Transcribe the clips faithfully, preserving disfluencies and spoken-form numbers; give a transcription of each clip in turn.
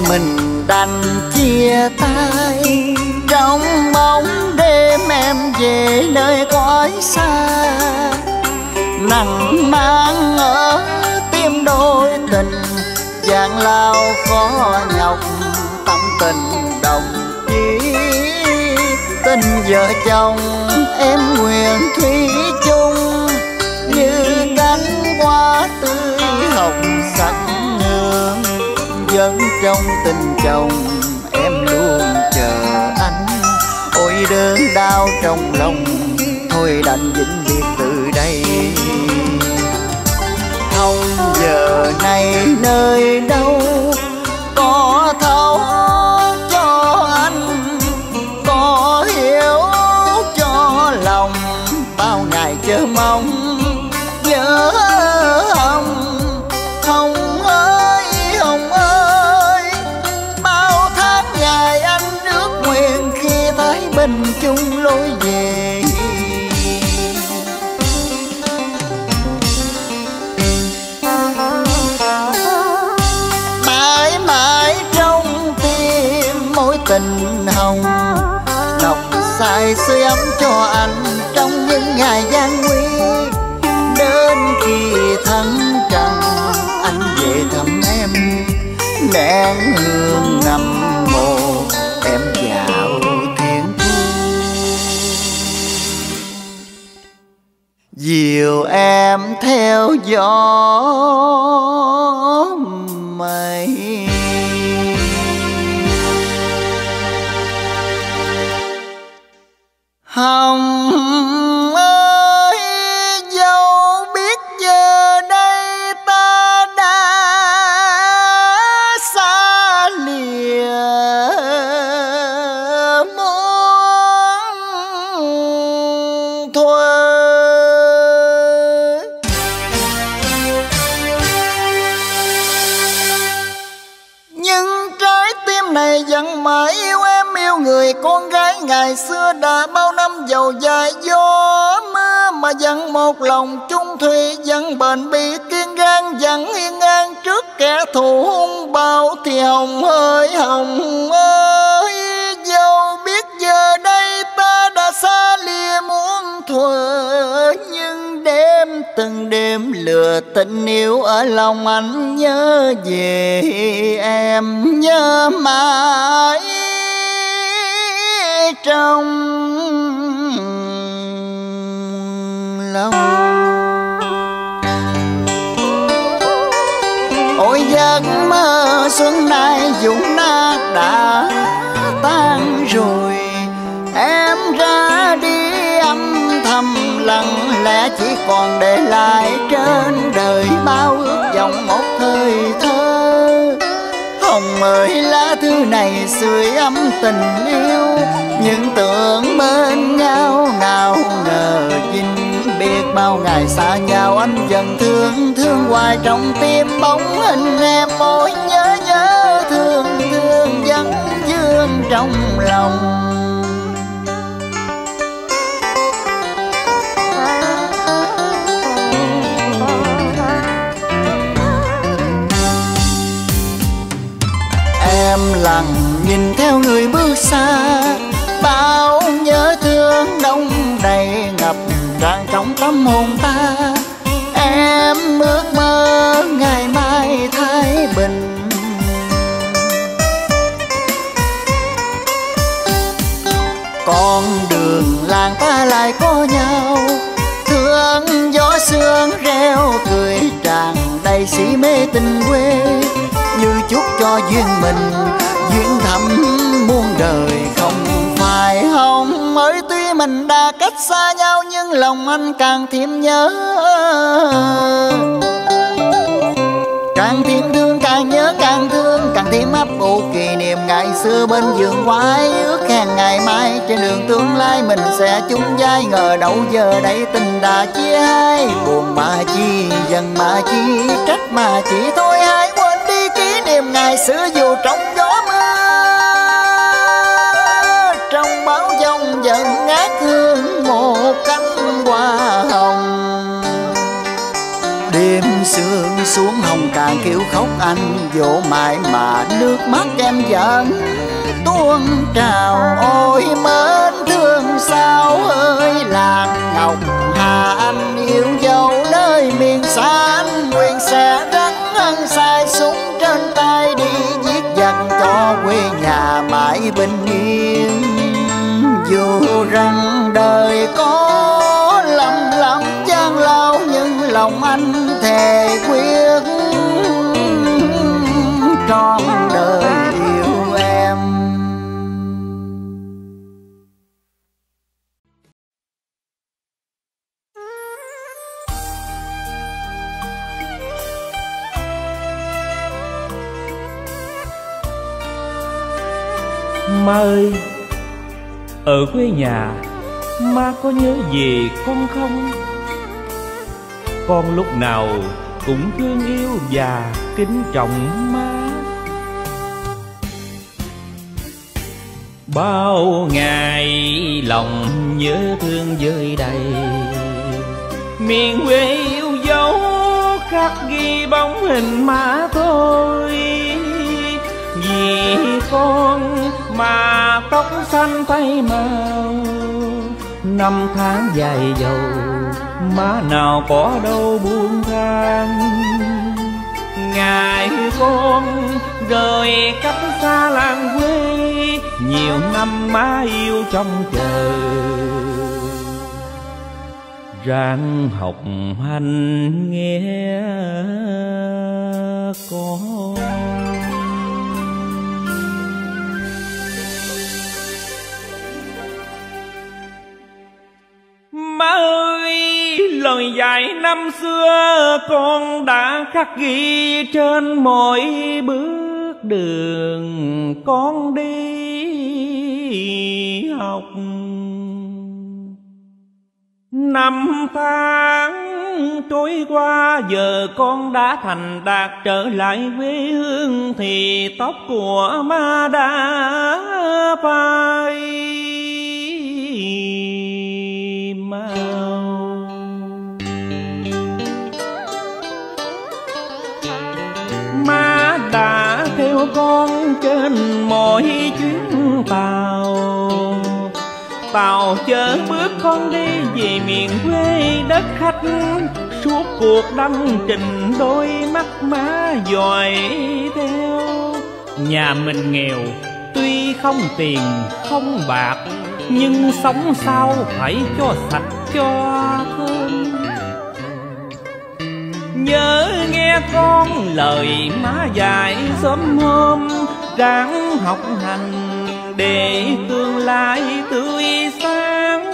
mình đành chia tay. Trong bóng đêm em về nơi cõi xa, nặng mang ở tim đôi tình, gian lao khó nhọc tâm tình đồng chí. Tình vợ chồng em nguyện thủy chung, như cánh hoa tươi hồng sắc hương. Vẫn trong tình chồng em luôn chờ anh, ôi đớn đau trong lòng thôi đành vĩnh biệt từ đây. Không giờ này nơi đâu có thấu cho anh, có hiểu cho lòng bao ngày chờ mong nhớ Hồng. Hồng ơi Hồng ơi, bao tháng ngày anh ước nguyện khi thấy bình chung lối về. Mãi mãi trong tim mối tình hồng, đọc say sưởi ấm cho anh trong những ngày gian nguy. Đến khi thân trần anh về thăm em, nén hương nằm mồ em vào thiên thu. Dìu em theo gió mây. Hồng ơi dẫu biết giờ đây ta đã xa lìa muôn thuở, nhưng trái tim này vẫn mãi yêu em, yêu người con gái ngày xưa đã bao năm dầu dài gió mưa, mà vẫn một lòng chung thủy, vẫn bền bỉ kiên gan, vẫn yên an trước kẻ thù hung bạo. Thì Hồng ơi Hồng ơi, dẫu biết giờ đây ta đã xa lìa muôn thuở, nhưng đêm từng đêm lừa tình yêu ở lòng anh nhớ về em, nhớ mãi trong lòng. Ôi giấc mơ xuân nay dũng nát đã tan rồi, em ra đi âm thầm lặng lẽ, chỉ còn để lại trên đời bao ước vọng một thời thơ. Hồng ơi lá thư này sưởi ấm tình yêu, những tưởng bên nhau nào ngờ vĩnh biệt. Bao ngày xa nhau anh dần thương, thương hoài trong tim bóng hình em. Ôi nhớ nhớ thương thương vẫn vương trong lòng. Em lặng nhìn theo người bước xa, bao nhớ thương đông đầy ngập tràn trong tâm hồn ta. Em ước mơ ngày mai thái bình, con đường làng ta lại có nhau. Thương gió sương reo cười tràn đầy si mê tình quê, như chúc cho duyên mình duyên thắm muôn đời. Không phải Hồng ơi, tuy mình đã cách xa nhau nhưng lòng anh càng thêm nhớ, càng thêm thương, càng nhớ càng thương, càng thêm ấp ủ kỷ niệm ngày xưa bên vườn hoa. Ước hẹn ngày mai trên đường tương lai mình sẽ chung vai, ngờ đâu giờ đây tình đã chia hai. Buồn mà chi, giận mà chi, trách mà chỉ thôi, hãy quên đi kỷ niệm ngày xưa dù trong gió mưa, trong bão giông vẫn ngát hương một cánh hoa hồng. Đêm sương xuống hồng càng kêu khóc anh dỗ mãi mà nước mắt em vẫn tuôn trào. Ôi mến thương sao ơi làng Ngọc Hà, anh yêu dấu nơi miền xa, anh nguyện sẽ rất ân sai súng trên tay đi giết giặc cho quê nhà mãi bình yên. Dù rằng đời có lầm lắm gian lao nhưng lòng anh thề quyết trọn đời yêu em. Má ơi, ở quê nhà má có nhớ về con không? Con lúc nào cũng thương yêu và kính trọng má. Bao ngày lòng nhớ thương vơi đầy, miền quê yêu dấu khắc ghi bóng hình má thôi. Vì con mà tóc xanh tay màu, năm tháng dài dầu má nào có đâu buông than. Ngày con rời cách xa làng quê, nhiều năm má yêu trong chờ ráng học hành nghe con. Má ơi, lời dạy năm xưa con đã khắc ghi trên mỗi bước đường con đi học. Năm tháng trôi qua giờ con đã thành đạt, trở lại quê hương thì tóc của má đã phai màu. Má đã theo con trên mọi chuyến tàu, tàu chở bước con đi về miền quê đất khách. Suốt cuộc đăng trình đôi mắt má dõi theo. Nhà mình nghèo tuy không tiền không bạc, nhưng sống sao phải cho sạch cho thơm. Nhớ nghe con lời má dạy sớm hôm, ráng học hành để tương lai tươi sáng.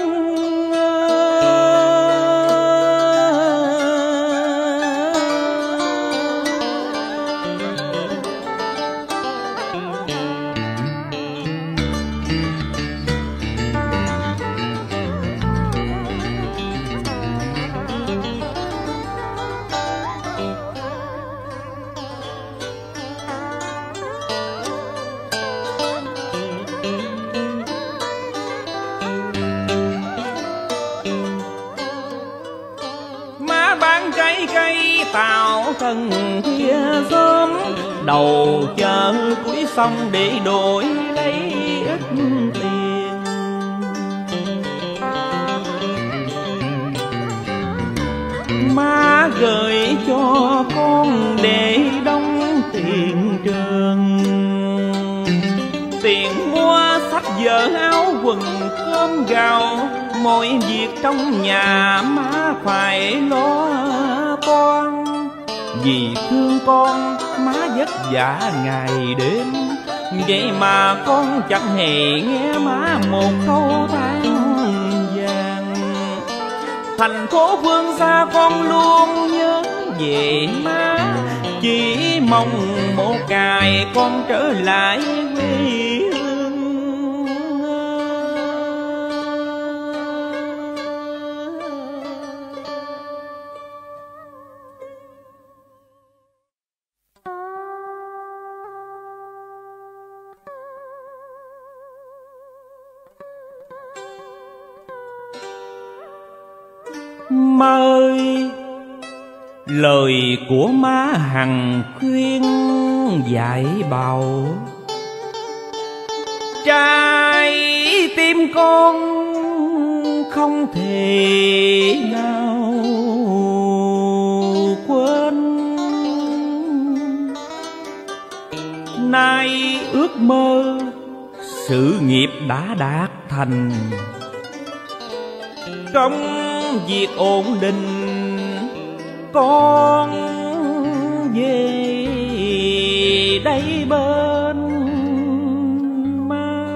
Tao cần kia sớm đầu chờ cuối sông để đổi lấy ít tiền. Má gửi cho con để đóng tiền trường, tiền mua sách vở áo quần cơm gạo. Mọi việc trong nhà má phải lo toan. Vì thương con má vất vả ngày đêm, vậy mà con chẳng hề nghe má một câu than vàng. Thành phố phương xa con luôn nhớ về má, chỉ mong một ngày con trở lại quê hương. Má ơi, lời của má hằng khuyên dạy bầu. Trái tim con không thể nào quên, nay ước mơ sự nghiệp đã đạt thành, công việc ổn định con về đây bên má.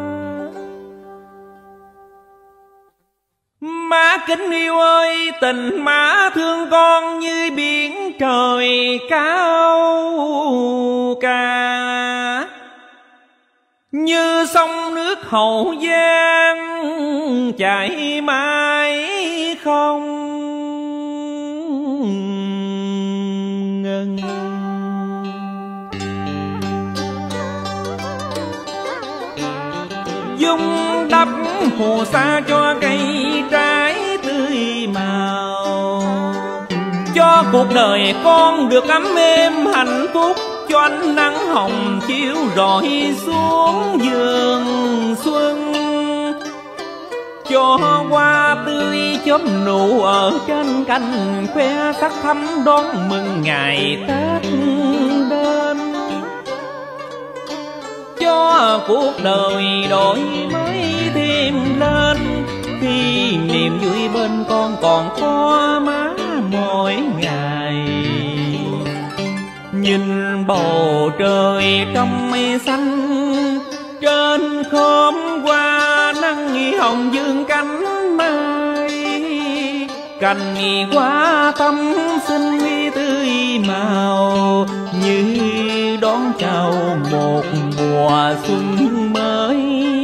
Má kính yêu ơi, tình má thương con như biển trời cao ca, như sông nước Hậu Giang chảy mãi không ngừng. Dung đắp phù sa cho cây trái tươi màu, cho cuộc đời con được ấm êm hạnh phúc, cho ánh nắng hồng chiếu rọi xuống vườn xuân, cho hoa tươi chớm nụ ở trên cành khoe sắc thắm đón mừng ngày Tết đến, cho cuộc đời đổi mới thêm lên, khi niềm vui bên con còn có má mỗi ngày. Nhìn bầu trời trong mây xanh, trên khóm hoa nắng nghi hồng dương cánh mai, cành hoa thắm xinh tươi màu, như đón chào một mùa xuân mới.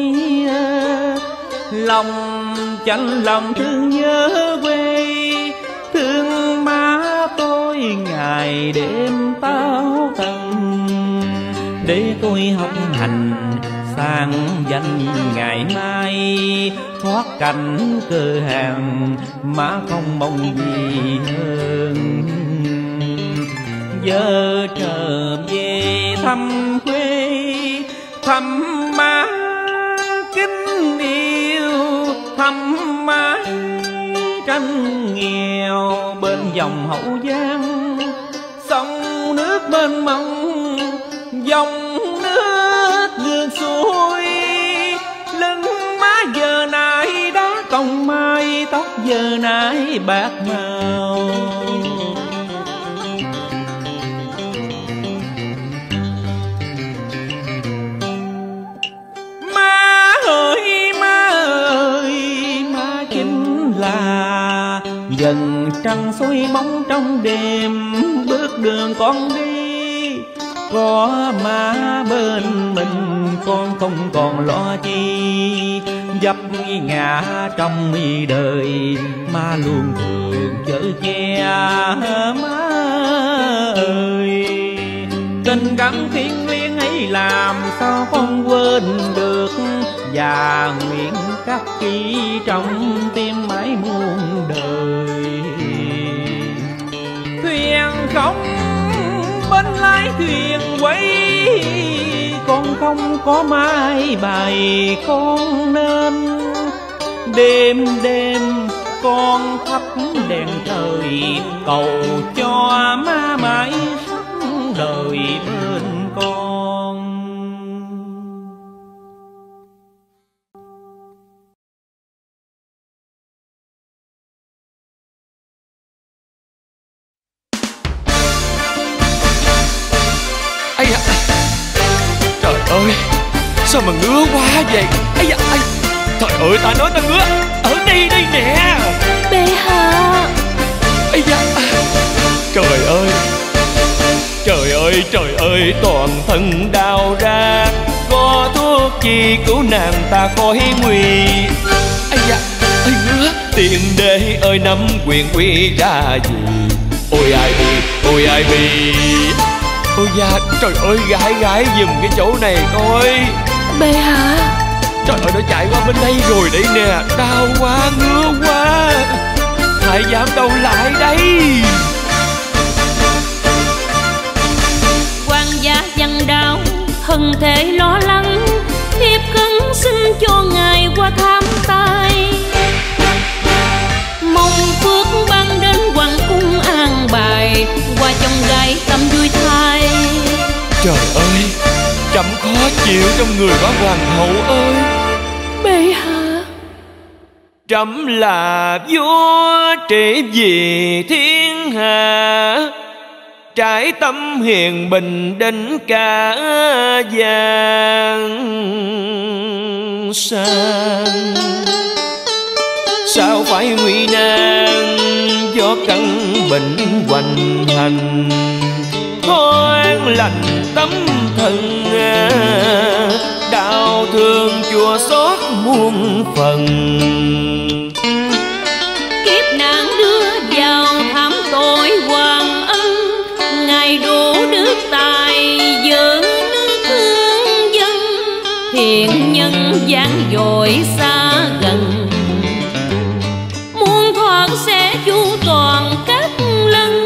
Lòng chạnh lòng thương nhớ quê, thương má tôi ngày đêm tao tần, để tôi học hành sang danh ngày mai, thoát cảnh cơ hàng má không mong gì hơn. Giờ trở về thăm quê, thăm má kính yêu, thăm má tranh nghèo bên dòng Hậu Giang, sông nước mênh mông, dòng nước ngược xuôi, lưng má giờ này đã còng mai, tóc giờ này bạc màu. Má ơi má ơi, má chính là dần trăng soi bóng trong đêm, bước đường con đi có má bên mình, con không còn lo chi dấp ngã trong đời, má luôn thường chở che má ơi. Tình cảm thiêng liêng ấy làm sao không quên được, và nguyện khắc ghi trong tim mãi muôn đời. Thuyền không bên lái thuyền quay, con không có mai bài con nên, đêm đêm con thắp đèn trời cầu cho má mãi sống đời bên con. Ây da, trời ơi, sao mà ngứa quá vậy? Ây da, ây, trời ơi, ta nói ta ngứa ở đây đây nè. Bệ hạ. Ây da, trời ơi, trời ơi, trời ơi, toàn thân đau ra, có thuốc chi cứu nàng ta khỏi nguy. Ây da, ây ngứa, tiền đế ơi nắm quyền quy ra gì? Ôi ai bi, ôi ai bi. Ôi da, trời ơi, gãi gãi giùm cái chỗ này coi. Bệ hạ. Trời ơi, nó chạy qua bên đây rồi đấy nè. Đau quá, ngứa quá. Thái giám đâu lại đây? Thần thể lo lắng, thiếp khấn xin cho ngài qua thăm tay. Mong phước ban đến hoàng cung an bài, qua chồng gái tâm vui thay. Trời ơi, trẫm khó chịu trong người quá hoàng hậu ơi. Bệ hạ, trẫm là vua trị vì thiên hạ, trải tâm hiền bình đến cả giang sang. Sao phải nguy nan do căn bệnh hoành hành, thoáng lành tấm thân đau thương chua xót muôn phần. kiếp nạn đưa vào thảm tội hoàng ân, ngài đủ đức tài giữ nước thương dân. Thiện nhân gian dội xa gần, muốn thoát sẽ chu toàn các lần.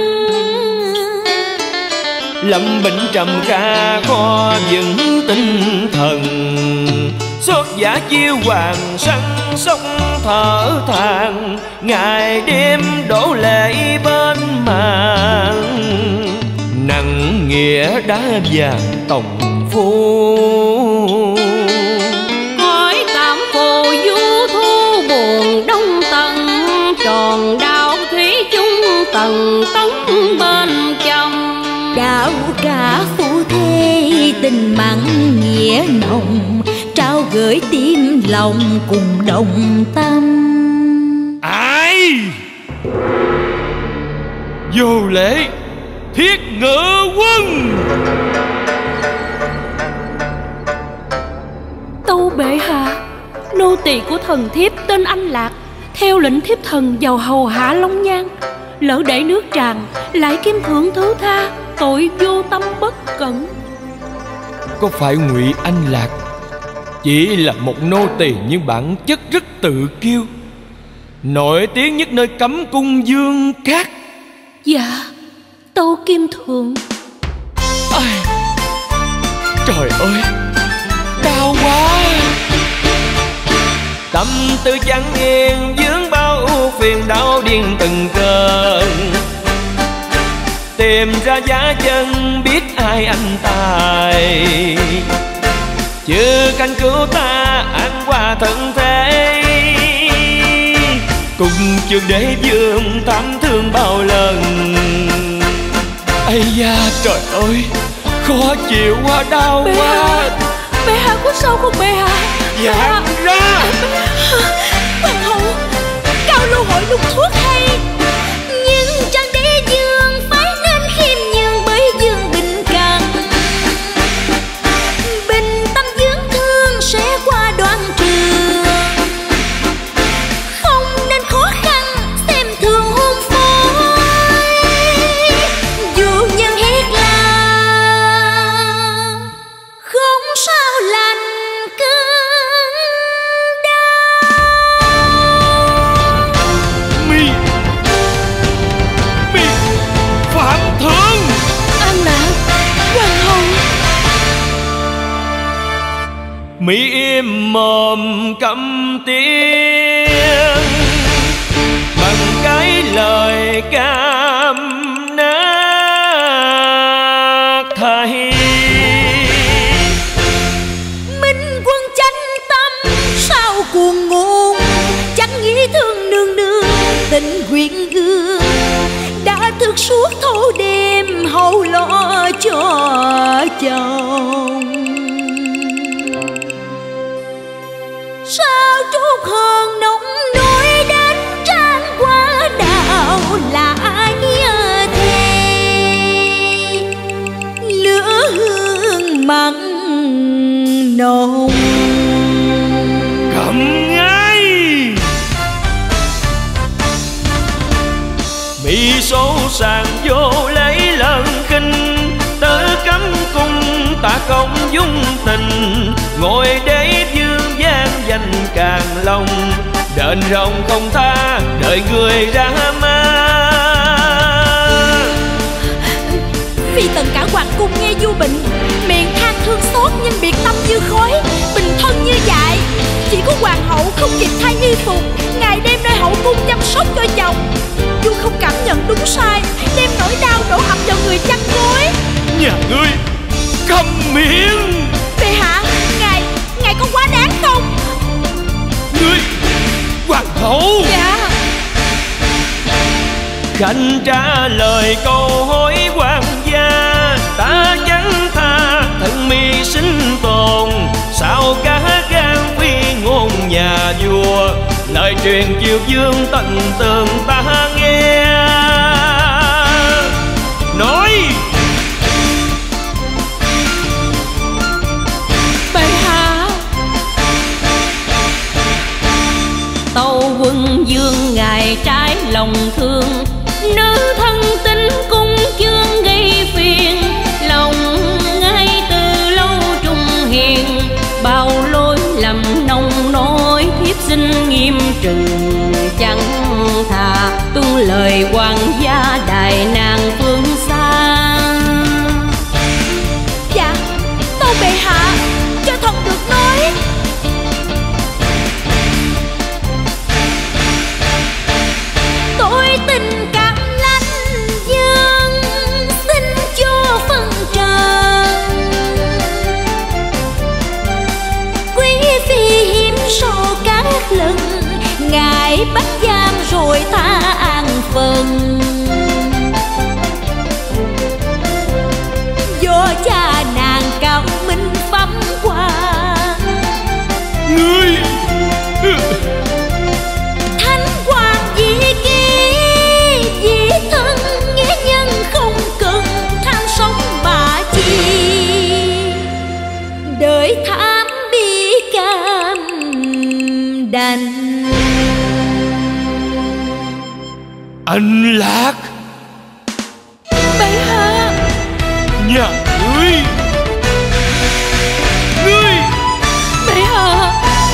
Lâm bệnh trầm kha khó vững tinh thần, xót giả chiêu hoàng săn sóc thở than. Ngày đêm đổ lệ bên màn, nặng nghĩa đá vàng tòng phu. Hỏi tạm phù du thu buồn đông tận, tròn đạo thủy chung tầng tấn bên chồng. Đạo cả phu thê tình mặn nghĩa nồng, trao gửi tim lòng cùng đồng tâm. Ai vô lễ Thiết Ngự Quân. Tâu bệ hạ, nô tỳ của thần thiếp tên Anh Lạc, theo lệnh thiếp thần vào hầu hạ Long Nhan. Lỡ để nước tràn, lại kim thượng thứ tha, tội vô tâm bất cẩn. Có phải Ngụy Anh Lạc chỉ là một nô tỳ nhưng bản chất rất tự kiêu, nổi tiếng nhất nơi cấm cung Dương Cát? Dạ, tâu kim thượng. Ai, trời ơi, đau quá. Tâm tư chẳng yên vướng bao phiền đau điên từng cơn. Tìm ra giá chân biết ai anh tài, chưa canh cứu ta ăn qua thân thế. Cùng trường đế vương thảm thương bao lần. Ây da trời ơi, khó chịu quá, đau Bệ quá. hạ, bệ hạ có sao không bệ hạ? Dạ ra. Hoàng hậu, cao lưu hội dùng thuốc hay, nhưng trang đế dương phải nên khiêm nhường bởi dương bình càng. Bình tâm dưỡng thương sẽ qua đoạn trường, không nên khó khăn xem thường hôn phối. Dù nhân hét là không sao lành cơn đau. Mi Mi Phạm Thượng. An Lạc, hoàng hậu. Mi im mồm câm tiếng, bằng cái lời cam nát thay. Minh quân chánh tâm sao cuồng ngôn, chẳng nghĩ thương nương nương tình quyện gương. Đã thức suốt thâu đêm hầu lo cho chồng, sao trút hờn nóng nỗi đến trang qua đạo là nghĩa thề. Lửa hương mặn nồng Cầm ngay. Mi số sàng vô lấy lần kinh, tớ cấm cung ta công dung tình. Ngồi đế vương gian danh càng long, đền rồng không tha đợi người ra ma. Phi tần cả hoàng cung nghe vua bệnh, miệng than thương xót nhưng biệt tâm như khói, bình thân như vậy. Chỉ có hoàng hậu không kịp thay y phục, ngày đêm nơi hậu cung chăm sóc cho chồng. Vua không cảm nhận đúng sai, đem nỗi đau đổ ập vào người chăn gối. Nhà ngươi câm miệng. Bệ hạ, ngài, ngài có quá đáng không? Ngươi hoàng hậu. Dạ. Khanh trả lời câu hỏi hoàng gia, ta chẳng tha thân mi sinh tồn. Sao cả gan phi ngôn nhà vua, lời truyền chiều dương tận tường ta nghe. Nói bệ hạ. Tâu quân dương ngài trái lòng thương, nữ thân tính cung chương gây phiền. Lòng ngay từ lâu trung hiền, bao lỗi lầm nông nỗi thiếp xin nghiêm trừng. Chẳng thà tuân lời hoàng gia đại nàng phương xa. Dạ, tâu bệ hạ, cho thần được nói. Tôi tình cảm lạnh dương, xin cho phân trần. Quý phi hiếm sau các lần, ngài bắt giam rồi ta an phần. Do cha nàng cao minh phẩm qua. ngươi Thánh hoàng vị ký, vì thân nghĩa nhân không cần tham sống mà chi. Đợi thám bi cam đành. anh Lạc. Bệ hạ. Nhà ngươi ngươi Bệ hạ.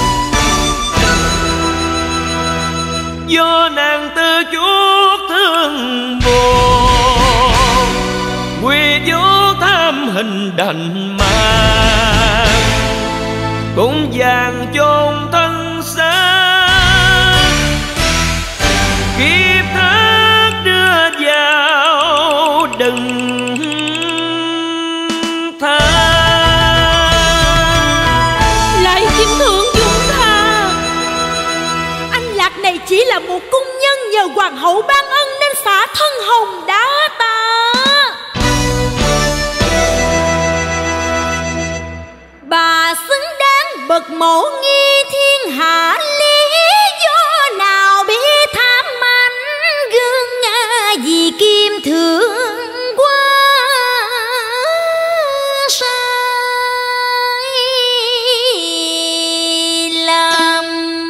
do nàng từ chuốc thương buồn, quy vô tham hình đành mang, cũng vàng chôn thân xác. Kiếp thác đưa vào đừng tha. Lại kim thượng dung tha. Anh Lạc này chỉ là một cung nhân nhờ hoàng hậu ban ân nên xả thân hồng đá ta. Bà xứng đáng bậc mẫu nghi thiên hạ, lý do nào bị tham anh gương nga vì kim thượng quá sai lầm.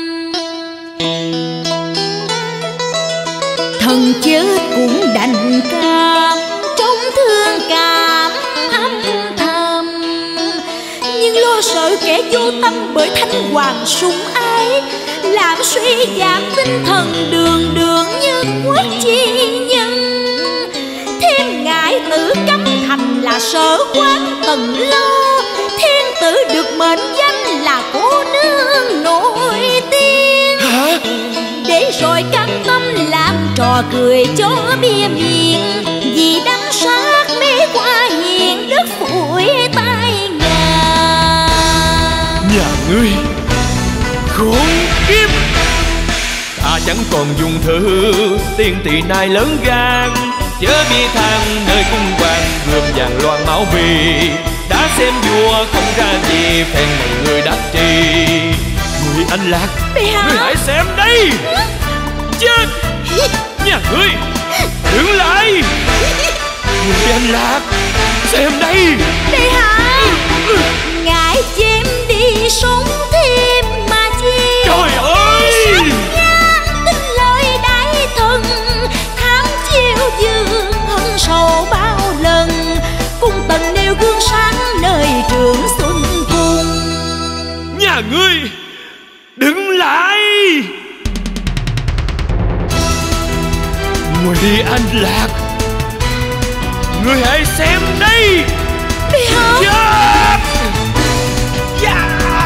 Thần chết cũng đành cam, trong thương cảm âm thầm, nhưng lo sợ kẻ vô tâm bởi thánh hoàng sủng ái, làm suy giảm tinh thần đường đường như quốc chi nhân. Thêm ngại tử cấm thành là sở quán tầng lâu, thiên tử được mệnh danh là cô nương nổi tiếng. Hả? Để rồi cam tâm làm trò cười cho bia miệng, vì đắng sát mê qua hiền đức phủi tai ngà. Nhà ngươi khốn kiếp. Ta chẳng còn dùng thư tiên tỳ nay lớn gan, chớ bi than nơi cung hoàng gươm vàng loan máu bì. Đã xem vua không ra gì, phen này người đắc trì. Người anh Lạc, Bệ hạ. ngươi hãy xem đây. Chết. Nhà ngươi đứng lại. Người anh Lạc, xem đây. Bệ hạ. Ngài chém đi sống thêm mà chi. Trời ơi. Tin lời đại thần, tham chiêu dương hân sầu bao lần. Cung tần nêu gương sáng nơi trường xuân cung. Nhà ngươi đứng lại. Ngụy Anh Lạc, Ngươi hãy xem đây. Bệ hạ. Yeah. Yeah.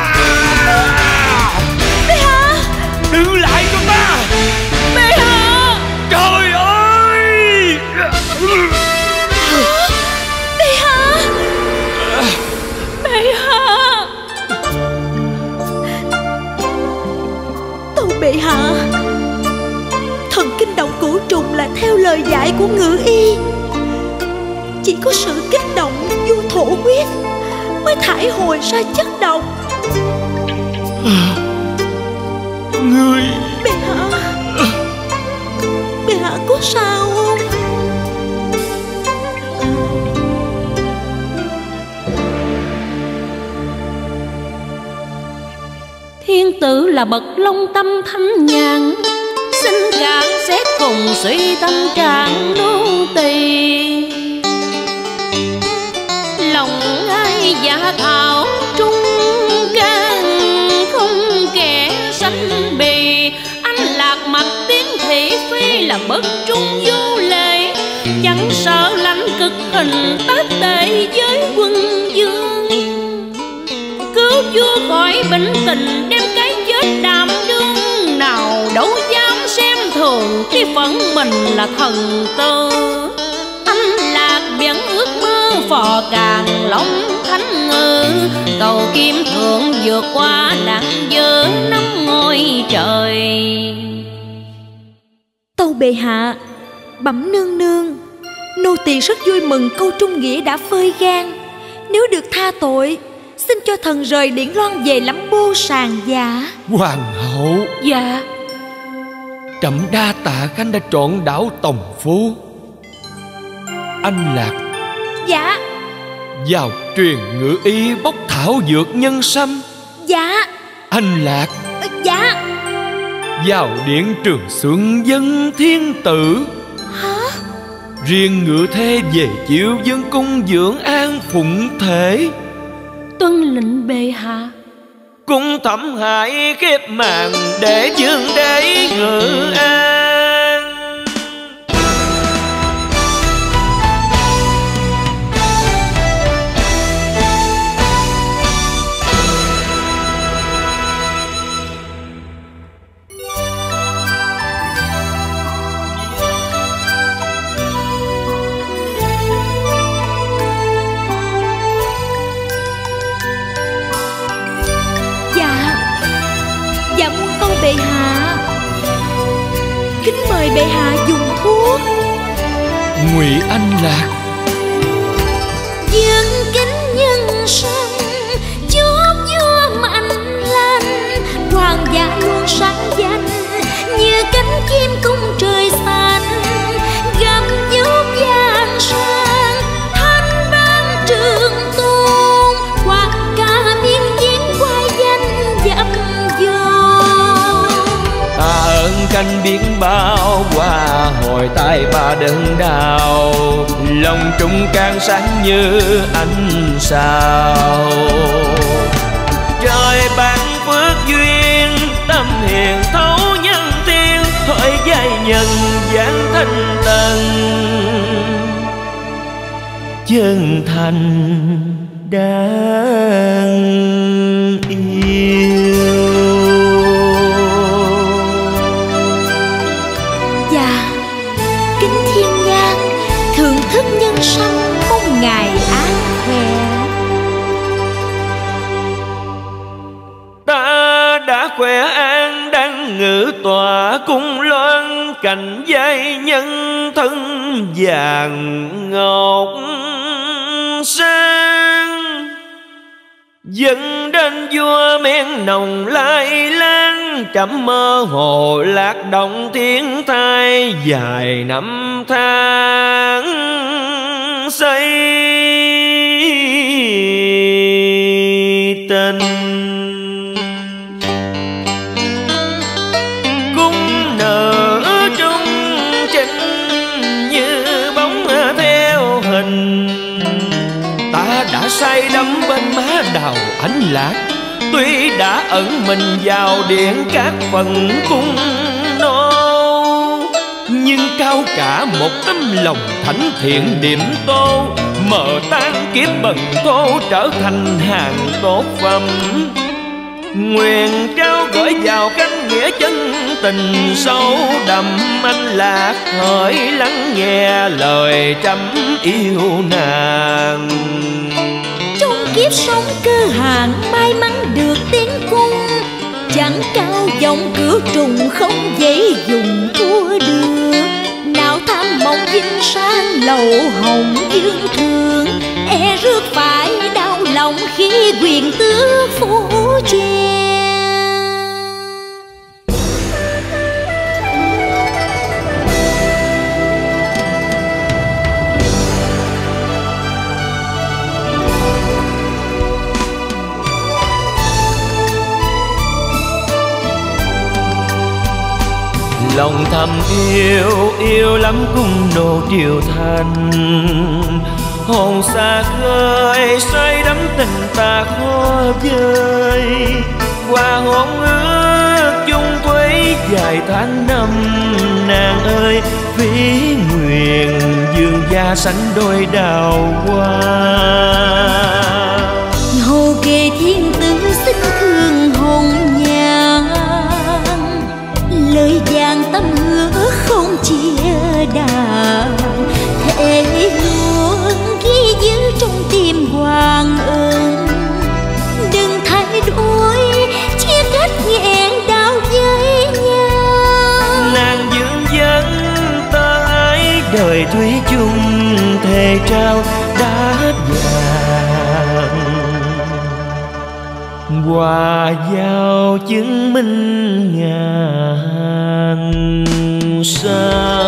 Bệ hạ. Đừng lại cho ta. Bệ hạ. Trời ơi. Bệ hạ. Bệ hạ. Tâu bệ hạ, thần kinh động cửu trùng là theo lời dạy của ngự y. Chỉ có sự kích động vô thổ huyết mới thải hồi ra chất độc. Ngươi. Bệ hạ. Bệ hạ có sao không? Thiên tử là bậc long tâm thánh nhàn, xin cạn xét cùng suy tâm trạng nô tỳ. Lòng ai dạ thảo trung can, không kẻ sánh bì. Anh lạc mặt tiếng thị phi là bất trung vô lễ, chẳng sợ lãnh cực hình tác tệ với quân dương. Cứu vua khỏi bệnh tình, đem cái chết đảm đương. Nào đâu dám xem thường khi phận mình là thần tử. Anh lạc biển ước mơ phò càng long thánh ngư, cầu kim thượng vượt qua nạn dơ năm ngôi trời. Tâu bệ hạ, bẩm nương nương, nô tỳ rất vui mừng câu trung nghĩa đã phơi gan. Nếu được tha tội, xin cho thần rời Điển Loan về lắm bô sàng dạ. Hoàng hậu. Dạ. Trẫm đa tạ khanh đã trọn đảo Tòng Phố. Anh Lạc. Dạ. Vào truyền ngự y bốc thảo dược nhân sâm. Dạ. Anh Lạc. Dạ. Vào điện Trường Xuân dân thiên tử. Hả? Riêng ngự thê về chịu dân cung dưỡng an phụng thể. Tuân lệnh bệ hạ. Cung thẩm hại khép màn để dương đế ngự an. Bệ hạ, kính mời bệ hạ dùng thuốc. Ngụy Anh Lạc. Dân kính nhân sâm chốt vua mạnh lanh, hoàng gia luôn sáng danh như cánh chim cung trời xanh. Gầm giúp giang sang thanh vang trường tôn, hoặc cả miên chiến qua danh dặm dò. Ta ơn canh biển bao qua hồi tai ba đơn đào, lòng trung can sáng như ánh sao. Trời ban phước duyên tâm hiền thấu nhân thiên, hỏi giai nhân gian thanh tân chân thành đáng yêu. Dạ, kính thiên nhang thưởng thức nhân sâm, mong ngài an khỏe. Ta đã khỏe an đang ngự tòa cung loan, cạnh giai nhân thân vàng ngọc sang. Dẫn đến vua men nồng lai lan, trẫm mơ hồ lạc động thiên thai. Dài năm tháng xây tình, cung nở trung chinh như bóng theo hình. Ta đã say đắm bên má đào Ánh Lạc, tuy đã ẩn mình vào điện các phần cung nô, nhưng cao cả một tấm lòng thánh thiện điểm tô, mờ tan kiếp bần tô trở thành hàng tốt phẩm. Nguyện trao gửi vào cánh nghĩa chân tình sâu đậm, anh lạc hỡi lắng nghe lời trăm yêu nàng. Trong kiếp sống cơ hàn may mắn được tiến cung, chẳng cao giọng cửa trùng không dễ dùng thua được. Nào tham mộng vinh sang lầu hồng dương thường, e rước phải đau lòng khi quyền tước phủ che. Lòng thầm yêu, yêu lắm cung nô triều thành. Hồn xa khơi, say đắm tình ta khó vơi. Qua hôn ước chung quấy dài tháng năm, nàng ơi ví nguyện dương gia sánh đôi đào hoa. Hồ kề thiên tử xin thương hồn nhàn, lời vàng tâm hứa không chia đàn. Thề luôn ghi giữ trong tim hoàng ân, đừng thay đổi chia cách nghẹn đau với nhau. Nàng dưỡng dẫn ta ái đời thủy chung, thề trao đá vàng hòa giao chứng minh ngàn sao.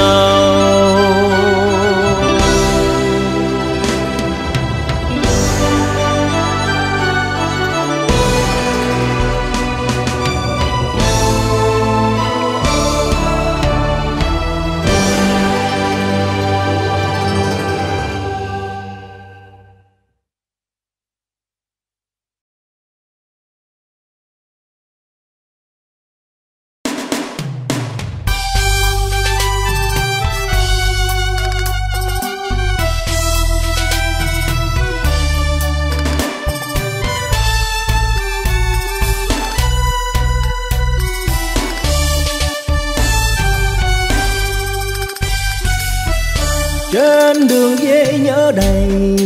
Trên đường về nhớ đầy,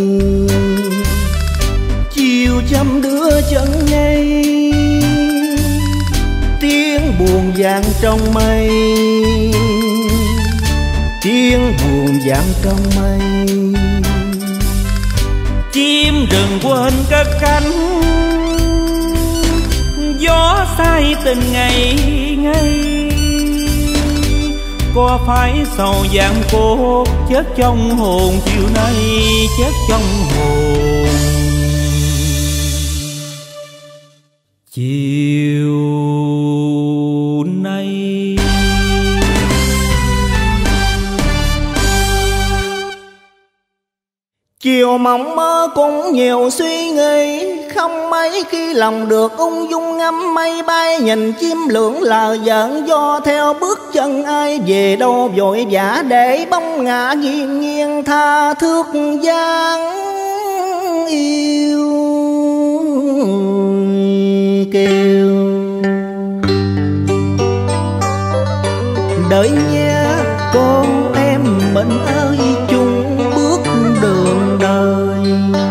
chiều chăm đưa chân ngay. Tiếng buồn vang trong mây, tiếng buồn vang trong mây. Chim đừng quên cất cánh, gió say tình ngày ngày. Có phải sầu vàng cốt chết trong hồn chiều nay, chết trong hồn chiều nay. Chiều mộng mơ cũng nhiều suy nghĩ, không mấy khi lòng được ung dung ngắm mây bay. Nhìn chim lượn lờ giận do theo bước chân ai, về đâu vội vã để bóng ngã nghiêng nghiêng tha thước dáng yêu kêu. Đợi nha con em mình ơi chung bước đường đời.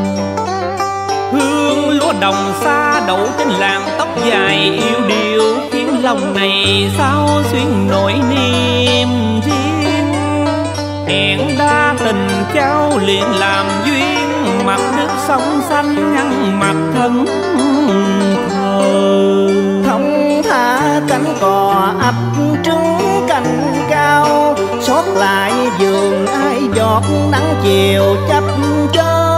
Hương lúa đồng xa đậu trên làn tóc dài yêu điệu, khiến lòng này sao xuyên nỗi niềm riêng. Hẹn đa tình trao liền làm duyên, mặt nước sông xanh ngăn mặt thân thờ. Thông thả cánh cò ấp trứng cành cao, xót lại vườn ai giọt nắng chiều chấp chơi.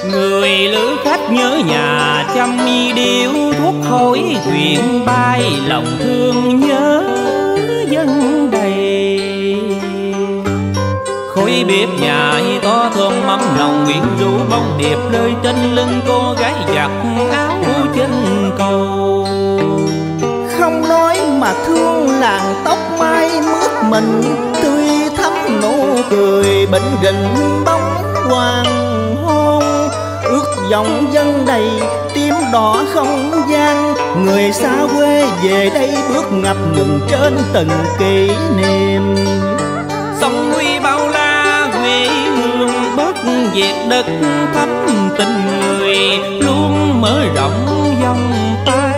Người lữ khách nhớ nhà chăm mi điếu thuốc khói chuyện bay, lòng thương nhớ dân đầy. Khói bếp nhà to thơm mắm nồng, nguyện rượu bông điệp rơi trên lưng cô gái giặt áo trên cầu. Không nói mà thương làng tóc mai mướt mình, tươi thắm nụ cười bệnh rình bóng hoàng hôn. Ước vọng dân đầy tím đỏ không gian, người xa quê về đây bước ngập ngừng trên từng kỷ niệm. Sông núi bao la quê hương bớt dệt đất thắm tình người, luôn mở rộng vòng tay.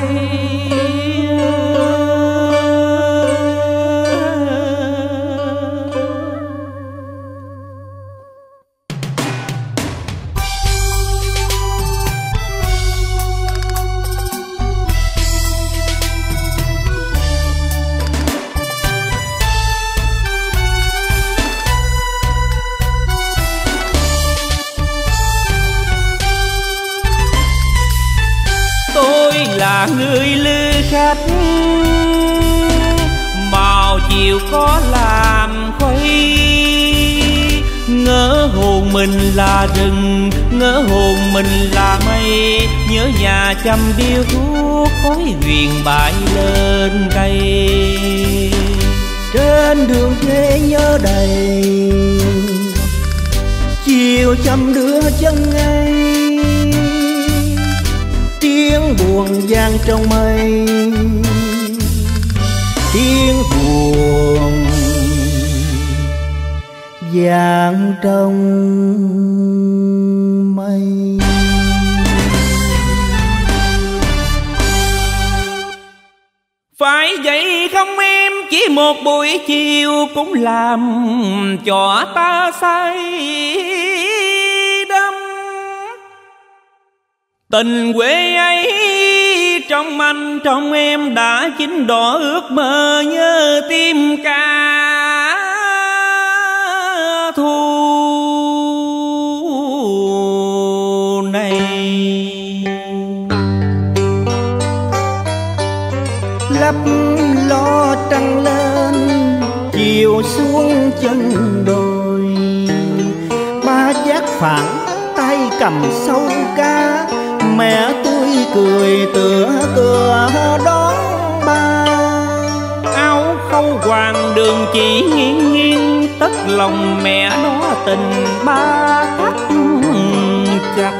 Là người lữ khách màu chiều có làm khuấy, ngỡ hồn mình là rừng, ngỡ hồn mình là mây. Nhớ nhà chăm điếu thuốc khói huyền bại lên cây. Trên đường quê nhớ đầy chiều chăm đứa chân ngay, tiếng buồn vang trong mây, tiếng buồn vang trong mây. Phải vậy không em, chỉ một buổi chiều cũng làm cho ta say đắm. Tình quê ấy trong anh trong em đã chín đỏ ước mơ, nhớ tim ca thu này. Lấp lo trăng lên chiều xuống chân đồi, ba giác phản tay cầm sâu cá, mẹ tôi cười tựa cửa đón ba. Áo khâu hoàng đường chỉ nghiêng nghiêng, tất lòng mẹ đó tình ba thắt chặt.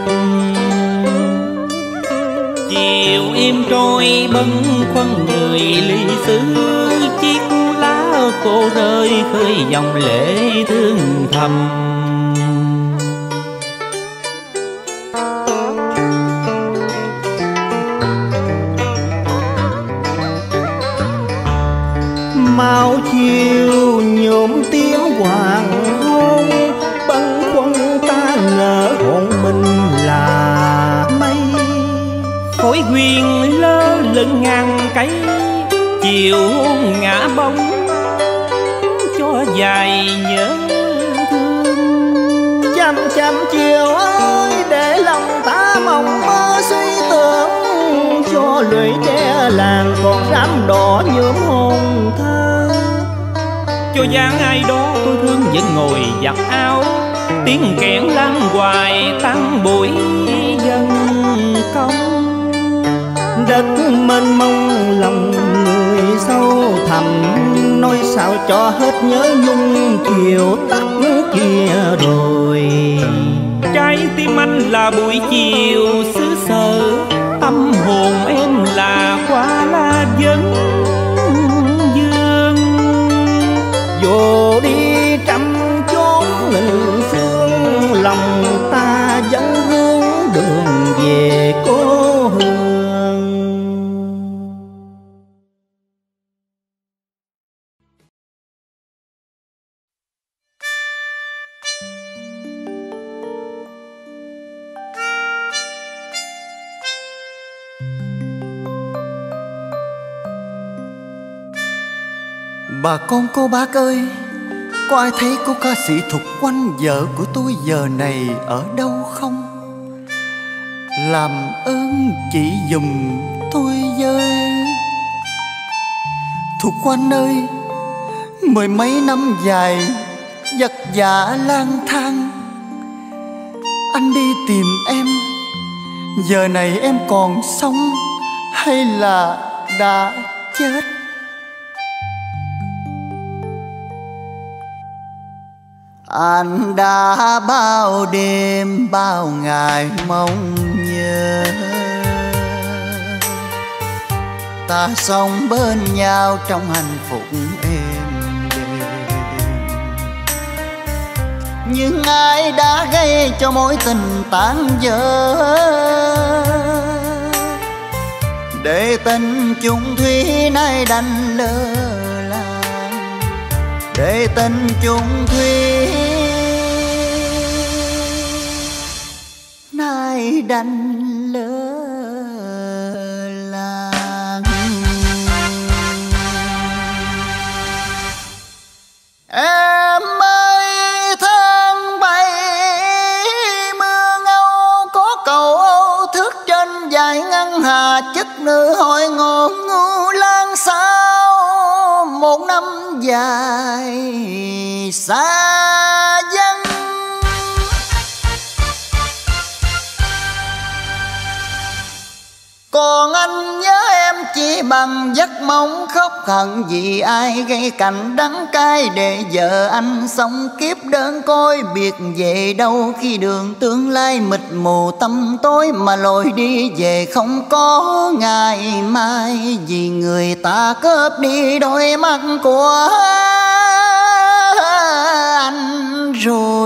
Chiều im trôi bâng khuâng người ly xứ, chiếc lá cô rơi khơi dòng lệ thương thầm. Màu chiều nhuộm tiếng hoàng hôn, bâng khuâng ta ngỡ hồn mình là mây. Khói huyền lơ lửng ngàn cây, chiều hôn ngã bóng cho dài nhớ thương. Chăm chăm chiều ơi để lòng ta mộng mơ suy tưởng, cho lưỡi tre làng còn rám đỏ nhuộm hồn thơ. Cho dáng ai đó tôi thương vẫn ngồi giặt áo, tiếng kẽn lan hoài tăng buổi dân công. Đất mênh mông lòng người sâu thẳm, nói sao cho hết nhớ nhung chiều tắt kia đồi. Trái tim anh là buổi chiều xứ sở, tâm hồn em là hoa la vấn dương. Dù đi trăm chốn nghìn phương, lòng ta vẫn hướng đường về cố hương. Bà con cô bác ơi, có ai thấy cô ca sĩ Thục Quanh vợ của tôi giờ này ở đâu không? làm ơn chỉ dùm tôi với. Thục Oanh ơi, mười mấy năm dài vất vả lang thang, anh đi tìm em. Giờ này em còn sống hay là đã chết? Anh đã bao đêm bao ngày mong nhớ, ta sống bên nhau trong hạnh phúc êm đềm. Nhưng ai đã gây cho mối tình tan vỡ, để tình chung thủy nay đành lỡ làng, để tình chung thủy nay đành lỡ làng. Em ơi tháng bảy mưa ngâu, có cầu Âu thức trên dài ngân hà, chức nữ hội ngộ ngu lan sao một năm dài xa dân. Còn anh nhớ em chỉ bằng giấc mong, khóc hận vì ai gây cảnh đắng cay, để vợ anh sống kiếp đơn côi, biệt về đâu khi đường tương lai mịt mù tăm tối, mà lối đi về không có ngày mai, vì người ta cướp đi đôi mắt của anh rồi.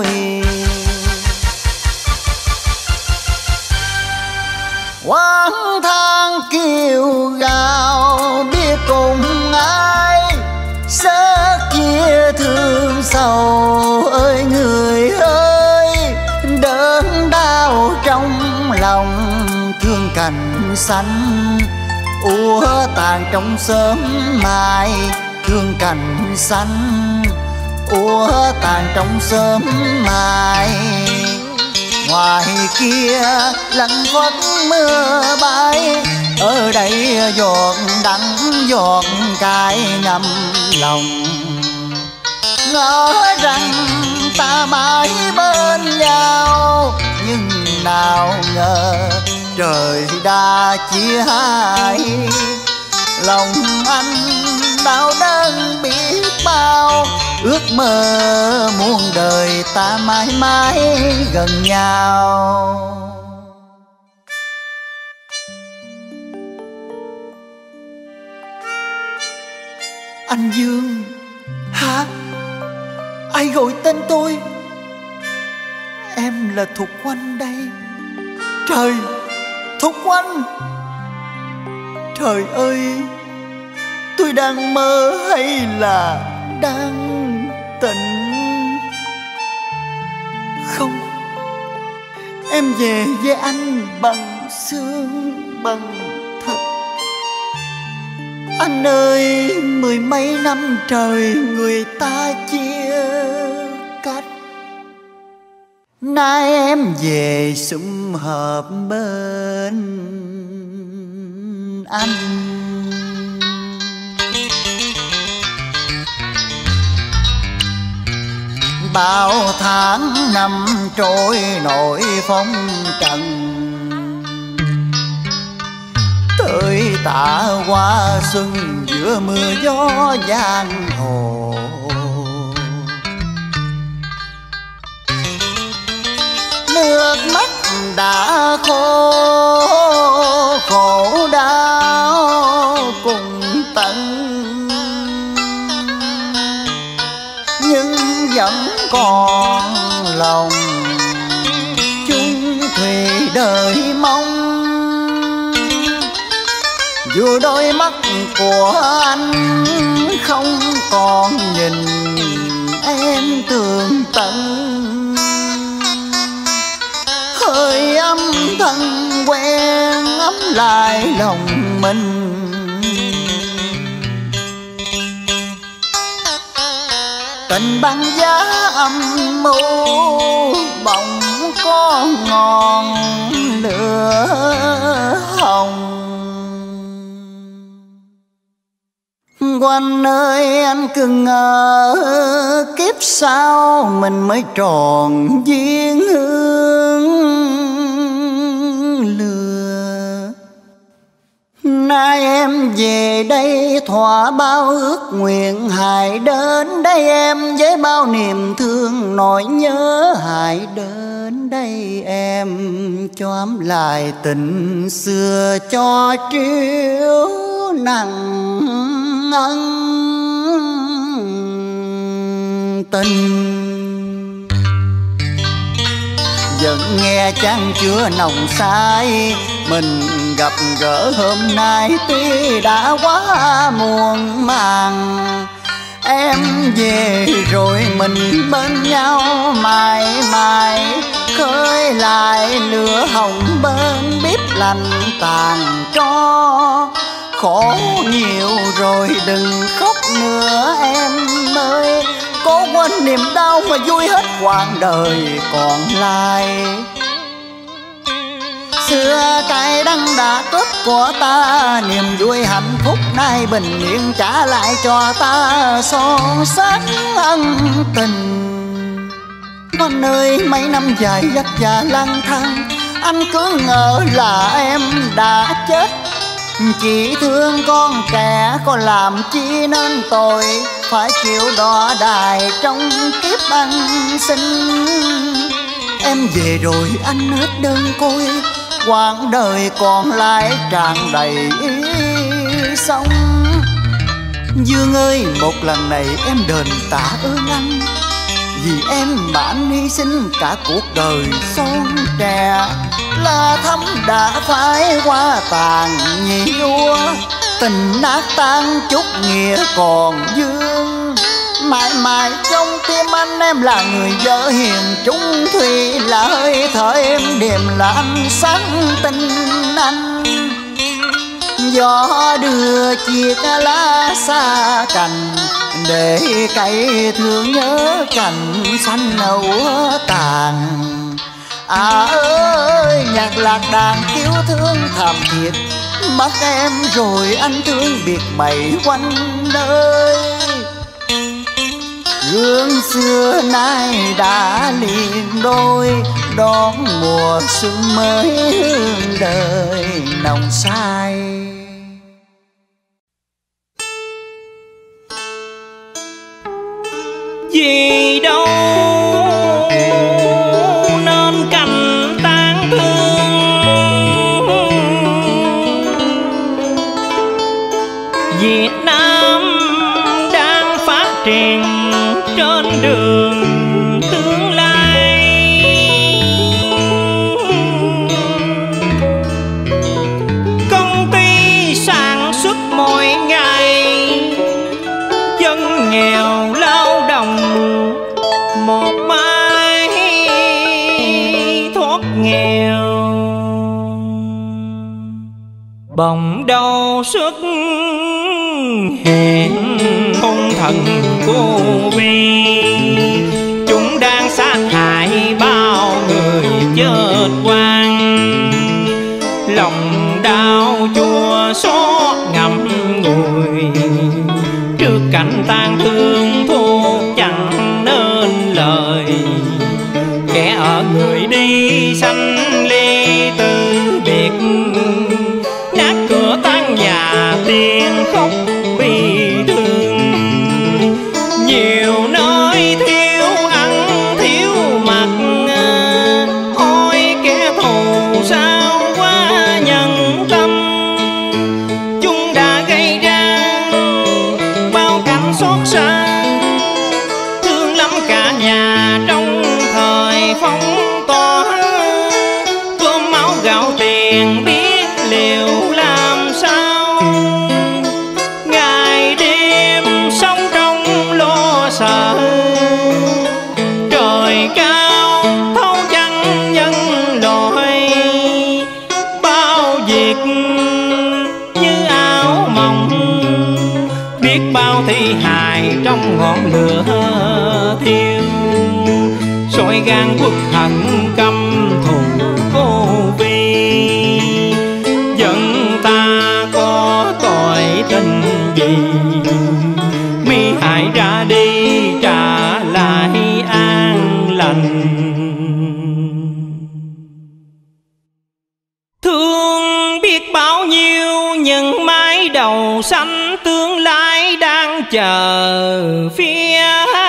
Quán thang kêu gào biết cùng ai, sẽ chia thương sầu ơi người ơi. Đớn đau trong lòng thương cành xanh, úa tàn trong sớm mai. Thương cành xanh úa tàn trong sớm mai. Ngoài kia lạnh vất mưa bay, ở đây giọt đắng giọt cay ngầm lòng. Ngỡ rằng ta mãi bên nhau, nhưng nào ngờ trời đã chia hai. Lòng anh đau đớn biết bao, ước mơ muôn đời ta mãi mãi gần nhau. Anh Dương hả? Ai gọi tên tôi? Em là Thục Oanh đây. Trời, Thục Oanh! Trời ơi, tôi đang mơ hay là đang tỉnh? Không, em về với anh bằng xương bằng thịt. Anh ơi, mười mấy năm trời người ta chia cách, nay em về sum họp bên anh. Bao tháng năm trôi nổi phong trần, tới tạ hoa xuân giữa mưa gió giang hồ. Nước mắt đã khô, khổ đau cùng tận, nhưng vẫn còn lòng chung thủy đời mong. Dù đôi mắt của anh không còn nhìn em tường tận, hơi âm thân quen ấm lại lòng mình. Tình băng giá âm mưu bỗng có ngọn lửa Quanh ơi anh cứ ngờ kiếp sau mình mới tròn duyên hương lừa. Nay em về đây thỏa bao ước nguyện, hãy đến đây em với bao niềm thương nỗi nhớ. Hãy đến đây em cho ấm lại tình xưa, cho triêu nặng ân tình. Vẫn nghe chan chứa nồng say, mình gặp gỡ hôm nay tuy đã quá muộn màng. Em về rồi mình bên nhau mãi mãi, khơi lại lửa hồng bên bếp lạnh tàn tro. Khổ nhiều rồi đừng khóc nữa em ơi, cố quên niềm đau mà vui hết quãng đời còn lại. Xưa cay đắng đã cướp của ta, niềm vui hạnh phúc nay bình yên trả lại cho ta son sắc ân tình. Con ơi mấy năm dài vất vả lang thang, anh cứ ngỡ là em đã chết. Chỉ thương con trẻ có làm chi nên tội, phải chịu đọa đài trong kiếp ăn xin. Em về rồi anh hết đơn côi, quãng đời còn lại tràn đầy ý sống. Dương ơi một lần này em đền tạ ơn anh, vì em mà anh hy sinh cả cuộc đời son trẻ. Là thắm đã phải qua tàn nhiêu, tình nát tan chút nghĩa còn vương. Mãi mãi trong tim anh em là người vợ hiền trung thủy, là hơi thở em đềm là ánh sáng tình anh. Gió đưa chiếc lá xa cành, để cây thương nhớ cành xanh nâu tàn. À ơi nhạc lạc đàn cứu thương thầm thiệt, mất em rồi anh thương biệt mây quanh nơi. Gương xưa nay đã liền đôi, đón mùa xuân mới hương đời nồng say. Vì đâu nên cảnh tang thương, Việt Nam đang phát triển trên đường tương lai. Công ty sản xuất mỗi ngày, dân nghèo lao động một mai thoát nghèo. Bỗng đâu xuất hiện hung thần vô vi, chúng đang sát hại bao người chết oan. Lòng đau chua xót ngậm ngùi, trước cảnh tang thương thuốc chẳng nên lời. Kẻ ở người đi sanh ly từ biệt, nát cửa tan nhà tiền khóc bi thương. Nhiều nơi thiếu ăn thiếu mặc, ôi kẻ thù sao quá nhân tâm. Chúng đã gây ra bao cảnh xót xa, thương lắm cả nhà trong thời phong tỏa. Cơm máu gạo tiền biết liệu làm sao, ngày đêm sống trong lo sợ. Trời cao thấu chân nhân loại, bao việc như áo mỏng. Biết bao thi hài trong ngọn lửa thiêu, soi gan quốc hận căm thù vô vi. Dân ta có tội tình gì, biết bao nhiêu những mái đầu xanh tương lai đang chờ phía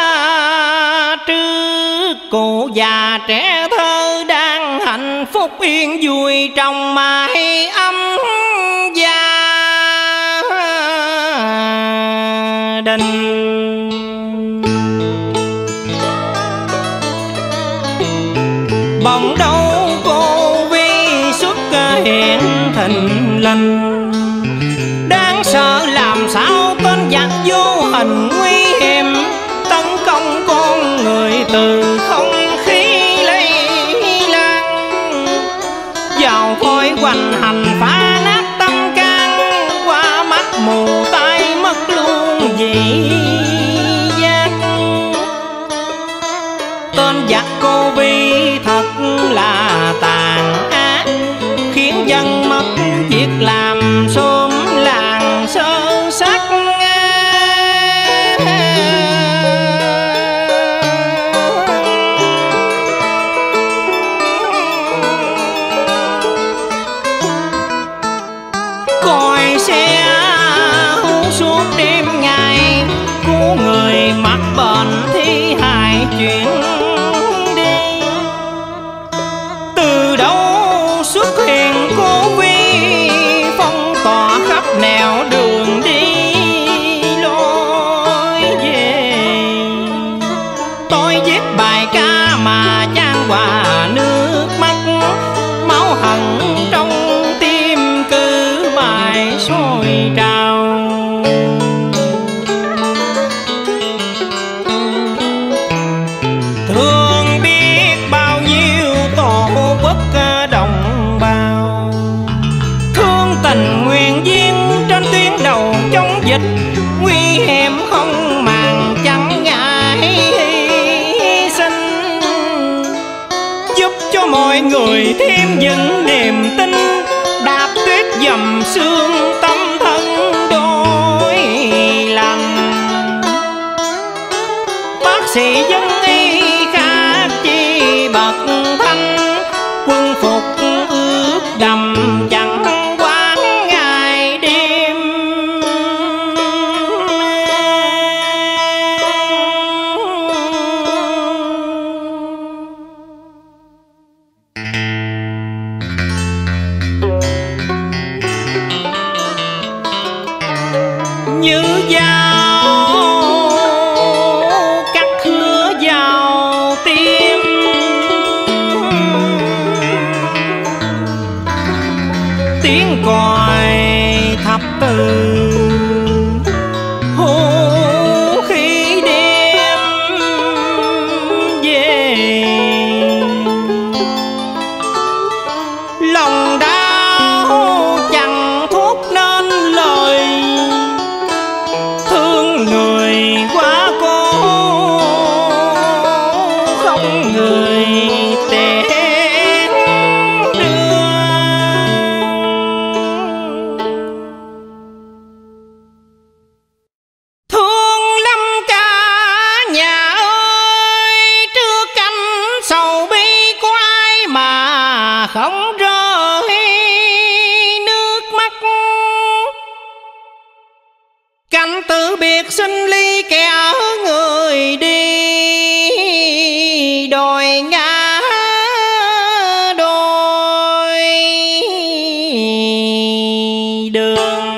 trước. Cụ già trẻ thơ đang hạnh phúc yên vui trong mái ấm gia đình. Bỗng đâu cô Vi xuất hiện thình lình, đáng sợ làm sao tên giặc vô hình nguy hiểm tấn công con người từ không khí lây lan, vào khói hoành hành phá nát tâm can, qua mắt mù tai mất luôn vị giác. Tên giặc cô Vi thật là tàn ác, khiến dân mất việc làm xóm làng sơ sắc. Coi xe hú suốt đêm ngày, cứu người mắc bệnh thi hài chuyển đi. Từ đâu xuất hiện cô Vi phong tỏa khắp nẻo đường đi lối về. Tôi viết bài ca mà chan hòa nước mắt, máu hận trong tim cứ mãi sôi trào. Thương biết bao nhiêu tổ quốc đồng bào, thương tình nguyện viên trên tuyến đầu chống dịch, nguy hiểm không màng chẳng ngại hy sinh, giúp cho mọi người thêm vững niềm tin, đạp tuyết dầm sương tâm thân đôi lành. Bác sĩ dân y khác chi bậc thanh, quân phục ướt đầm chẳng quán ngày đêm. Như dao cắt khứa vào tim, tiếng còi thập từ hú khí đêm về. Lòng đau chẳng thốt nên lời, thương người quá cố không người tiễn đưa. Thương lắm cả nhà ơi, trước cánh sầu bi của ai mà không rơi nước mắt. Cảnh tự biệt sinh ly kẻ người đi, đôi ngã đôi đường.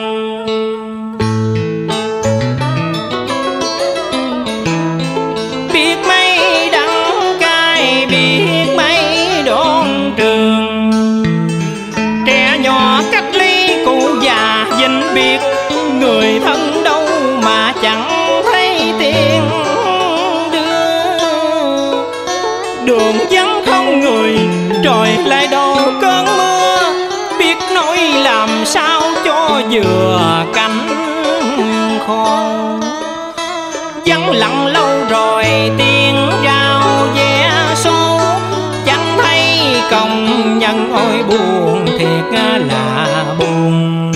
Biết mấy đắng cay, biết mấy đón trường, trẻ nhỏ cách ly cụ già vĩnh biệt, người thân đâu mà chẳng thấy tiền đưa. Đường vắng không người, trời lại đổ cơn mưa, biết nói làm sao cho vừa cánh khô. Vắng lặng lâu rồi tiếng rao ve số, chẳng thấy công nhân ôi buồn thiệt là buồn.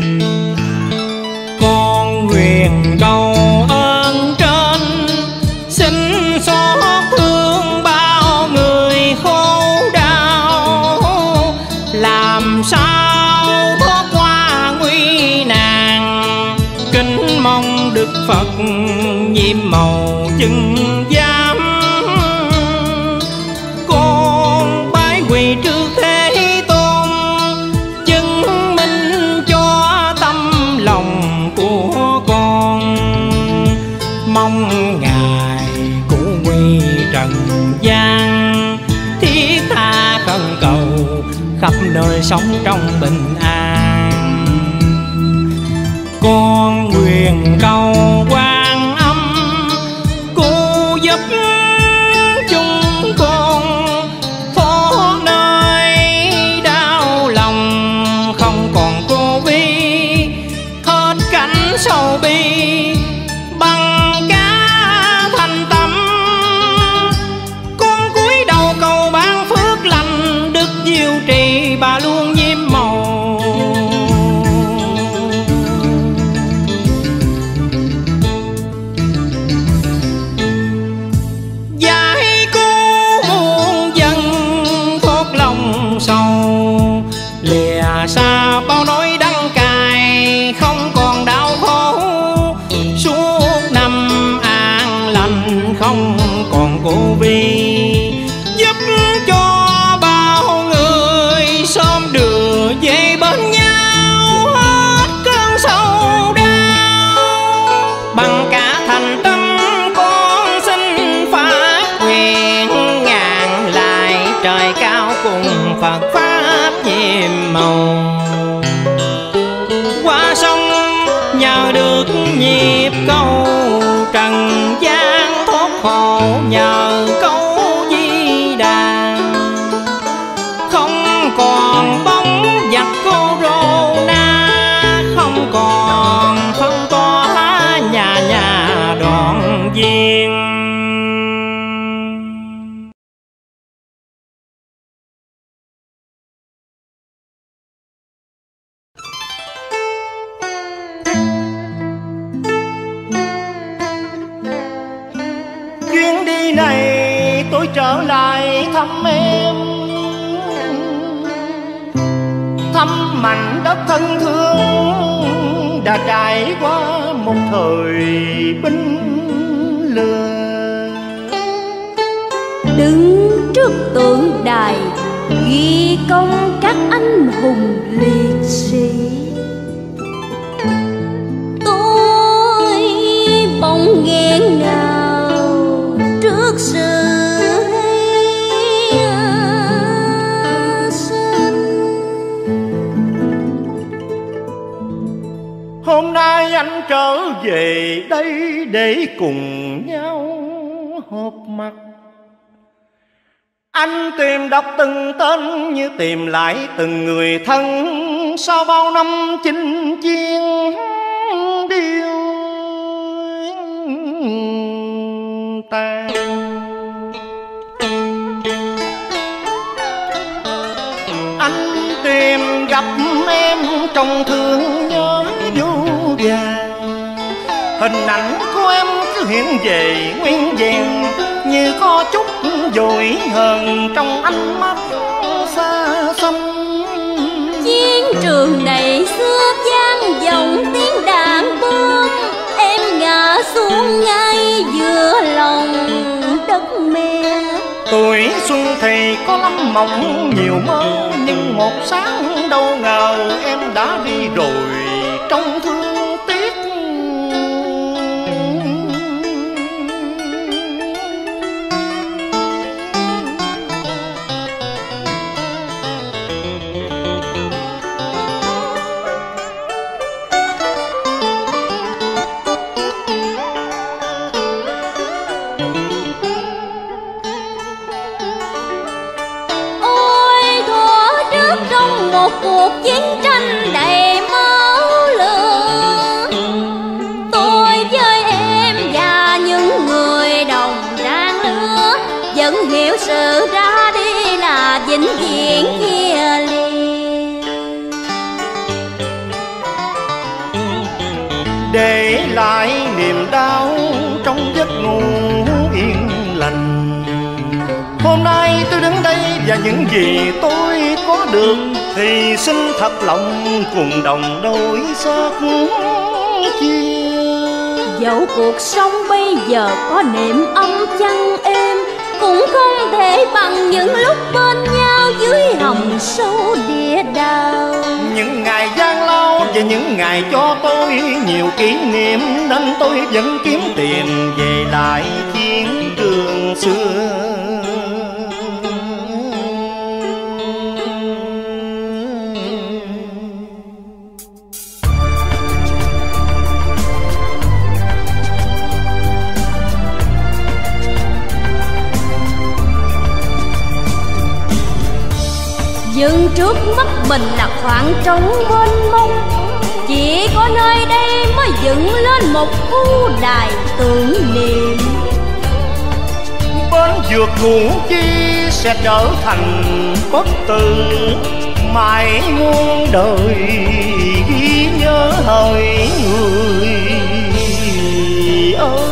Con nguyện cầu ơn trên, xin xót thương bao người khổ đau, làm sao mong Đức Phật nhiệm màu chứng giám. Con bái quỳ trước Thế Tôn, chứng minh cho tâm lòng của con. Mong Ngài cứu quy trần gian, thiết tha khẩn cầu khắp nơi sống trong bình an. Con nguyện cầu Quan Âm cứu giúp chúng con thoát nơi đau lòng, không còn cô vi hết cảnh sầu bi. Bằng cả thành tâm con cúi đầu cầu ban phước lành, đức diệu trì bà luôn nhiễm màu. Giải cứu muôn dân thoát lòng sầu, lìa xa bao nỗi đắng cay, không còn đau khổ. Suốt năm an lành, không còn cô vi, giúp cho bao người sớm đưa về bên nhau hết cơn sầu đau. Bằng cả thành tâm con xin phát nguyện, ngàn lại trời cao cùng Phật pháp nhiệm màu. Qua sông nhờ được nhịp câu, trần gian thoát khổ nhờ câu Di Đà. Không còn bóng giặc corona, không còn phân tỏa nhà nhà đoạn viên. Chuyến đi này tôi trở lại thăm em, thăm mảnh đất thân thương đã trải qua một thời binh lừa. Đứng trước tượng đài ghi công các anh hùng liệt sĩ, tôi bỗng nghẹn ngào trước sự hy sinh. Hôm nay anh trở về đây để cùng nhau họp mặt. Anh tìm đọc từng tên như tìm lại từng người thân sau bao năm chinh chiến điêu tan. Anh tìm gặp em trong thương nhớ vô vàng, hình ảnh của em cứ hiện về nguyên vẹn như có chút dội hờn trong ánh mắt xa xăm. Chiến trường đầy xưa vang vọng tiếng đạn bom, em ngã xuống ngay giữa lòng đất mẹ. Tuổi xuân thì có lắm mộng nhiều mơ, nhưng một sáng đâu ngờ em đã đi rồi trong thương tiếc. Một cuộc chiến tranh đầy máu lửa, tôi với em và những người đồng trang lứa vẫn hiểu sự ra đi là vĩnh viễn kia liền. Để lại niềm đau trong giấc ngủ yên lành. Hôm nay tôi đứng đây và những gì tôi có được thì xin thật lòng cùng đồng đôi xót chia. dẫu cuộc sống bây giờ có niềm ấm chăng êm, cũng không thể bằng những lúc bên nhau dưới hầm sâu địa đào. Những ngày gian lao và những ngày cho tôi nhiều kỷ niệm, nên tôi vẫn kiếm tiền về lại chiến trường xưa. Nhưng trước mắt mình là khoảng trống mênh mông, chỉ có nơi đây mới dựng lên một khu đài tưởng niệm. Bên vượt Củ Chi sẽ trở thành bất tử, mãi muôn đời ghi nhớ hỡi người ơi.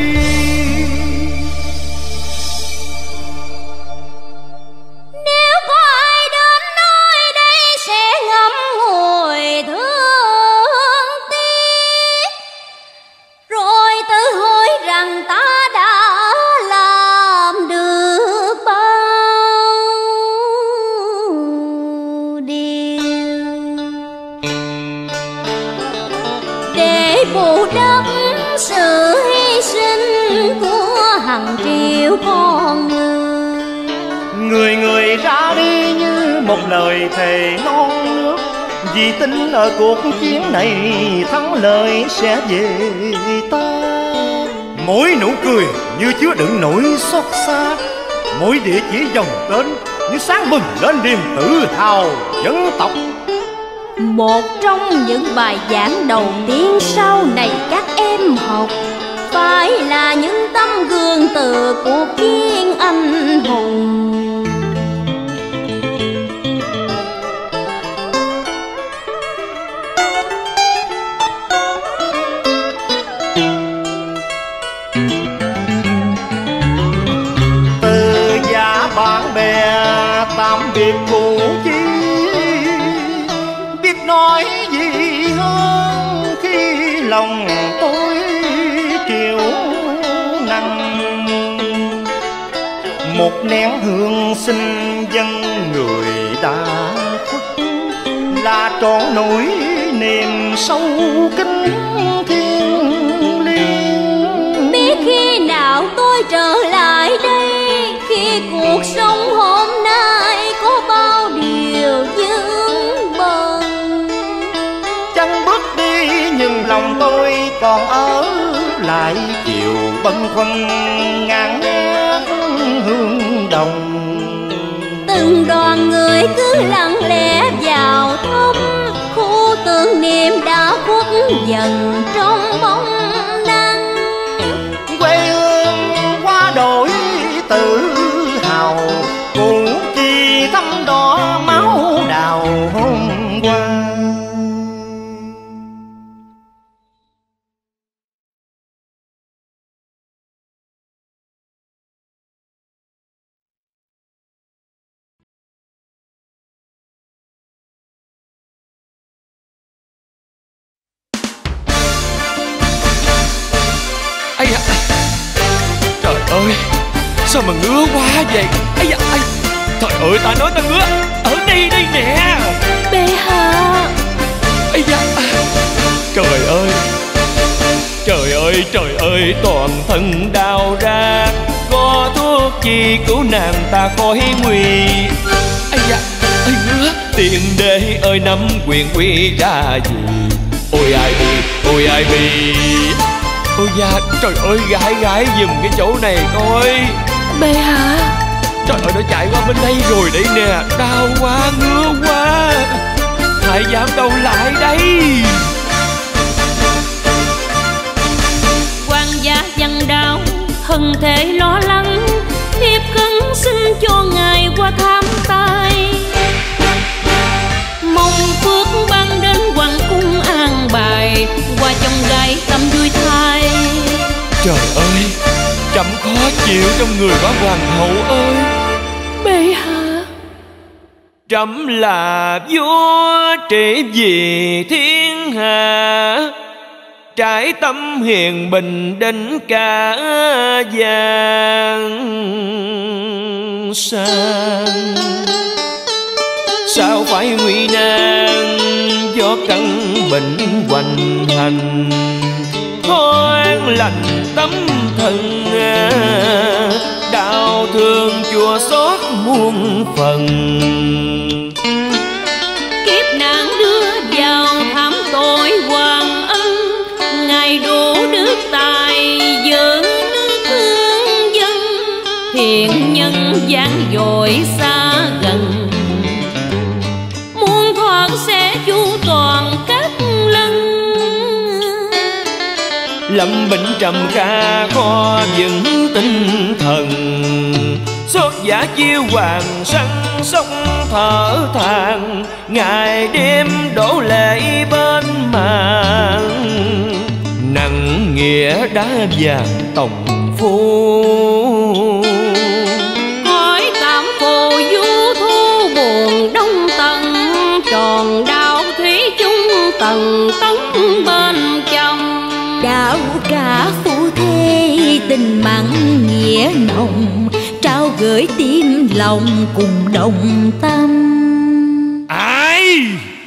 Bù đắp sự hy sinh của hàng triệu con người. Người người ra đi như một lời thề non nước, vì tin ở cuộc chiến này thắng lợi sẽ về ta. Mỗi nụ cười như chứa đựng nỗi xót xa, mỗi địa chỉ dòng tên như sáng bừng lên niềm tự hào dân tộc. Một trong những bài giảng đầu tiên sau này các em học phải là những tấm gương từ cuộc chiến anh hùng. Từ gia bạn bè tạm biệt Củ Chi, nói gì hơn khi lòng tôi chịu nặng. Một nén hương xin dân người đã khuất, là trọn nỗi niềm sâu kín thiêng liêng. Biết khi nào tôi trở lại đây, khi cuộc sống hôm nay có bao điều vướng bận. Nhưng lòng tôi còn ở lại chiều bâng khuâng ngàn nét hương đồng. Từng đoàn người cứ lặng lẽ vào thăm khu tưởng niệm đã khuất dần trong bóng đêm. Quê hương qua đổi tự hào, Củ Chi thắm đỏ máu đào hôm qua. Ây da, trời ơi, sao mà ngứa quá vậy? Ây da, ây, trời ơi, ta nói ta ngứa ở đây đây nè. Bệ hạ. Ây da, trời ơi, trời ơi, trời ơi, toàn thân đau rát, có thuốc chi cứu nàng ta khỏi nguy. Ây da, ây ngứa, tiền đế ơi nắm quyền quy ra gì? Ôi ai bi, ôi ai bi. Ôi da, trời ơi, gãi gãi giùm cái chỗ này coi. Bệ hạ. Trời ơi, nó chạy qua bên đây rồi đấy nè. Đau quá, ngứa quá. Thái giám đâu lại đây? Quan gia văn đau thân thể lo lắng, thiếp khấn xin cho ngài qua thăm tay. Mong phước ban đến hoàng cung an bài, qua chồng gái tâm vui thai. Trời ơi, trẫm khó chịu trong người quá hoàng hậu ơi. Bệ hạ. Trẫm là vua trị vì thiên hạ, trải tâm hiền bình đến cả giang sang. Sao phải nguy nan do căn bệnh hoành hành, khó an lành tâm thần đau thương chua xót muôn phần. Kiếp nạn đưa vào thảm tội hoàng ân, ngài đủ đức tài dưỡng nước thương dân, thiện nhân gian dội xa gần, muôn thoát sẽ chu toàn các lân. Lâm bệnh trầm kha khó vững tinh thần, xót giả chiêu hoàng săn sóc thở than, ngày đêm đổ lệ bên màn, nặng nghĩa đá vàng tòng phu. Hỏi tạm phù du thu buồn đông tận, tròn đạo thủy chung tầng tấn bên trong. Đạo cả phu thê tình mặn nghĩa nồng, trao gửi tim lòng cùng đồng tâm. Ai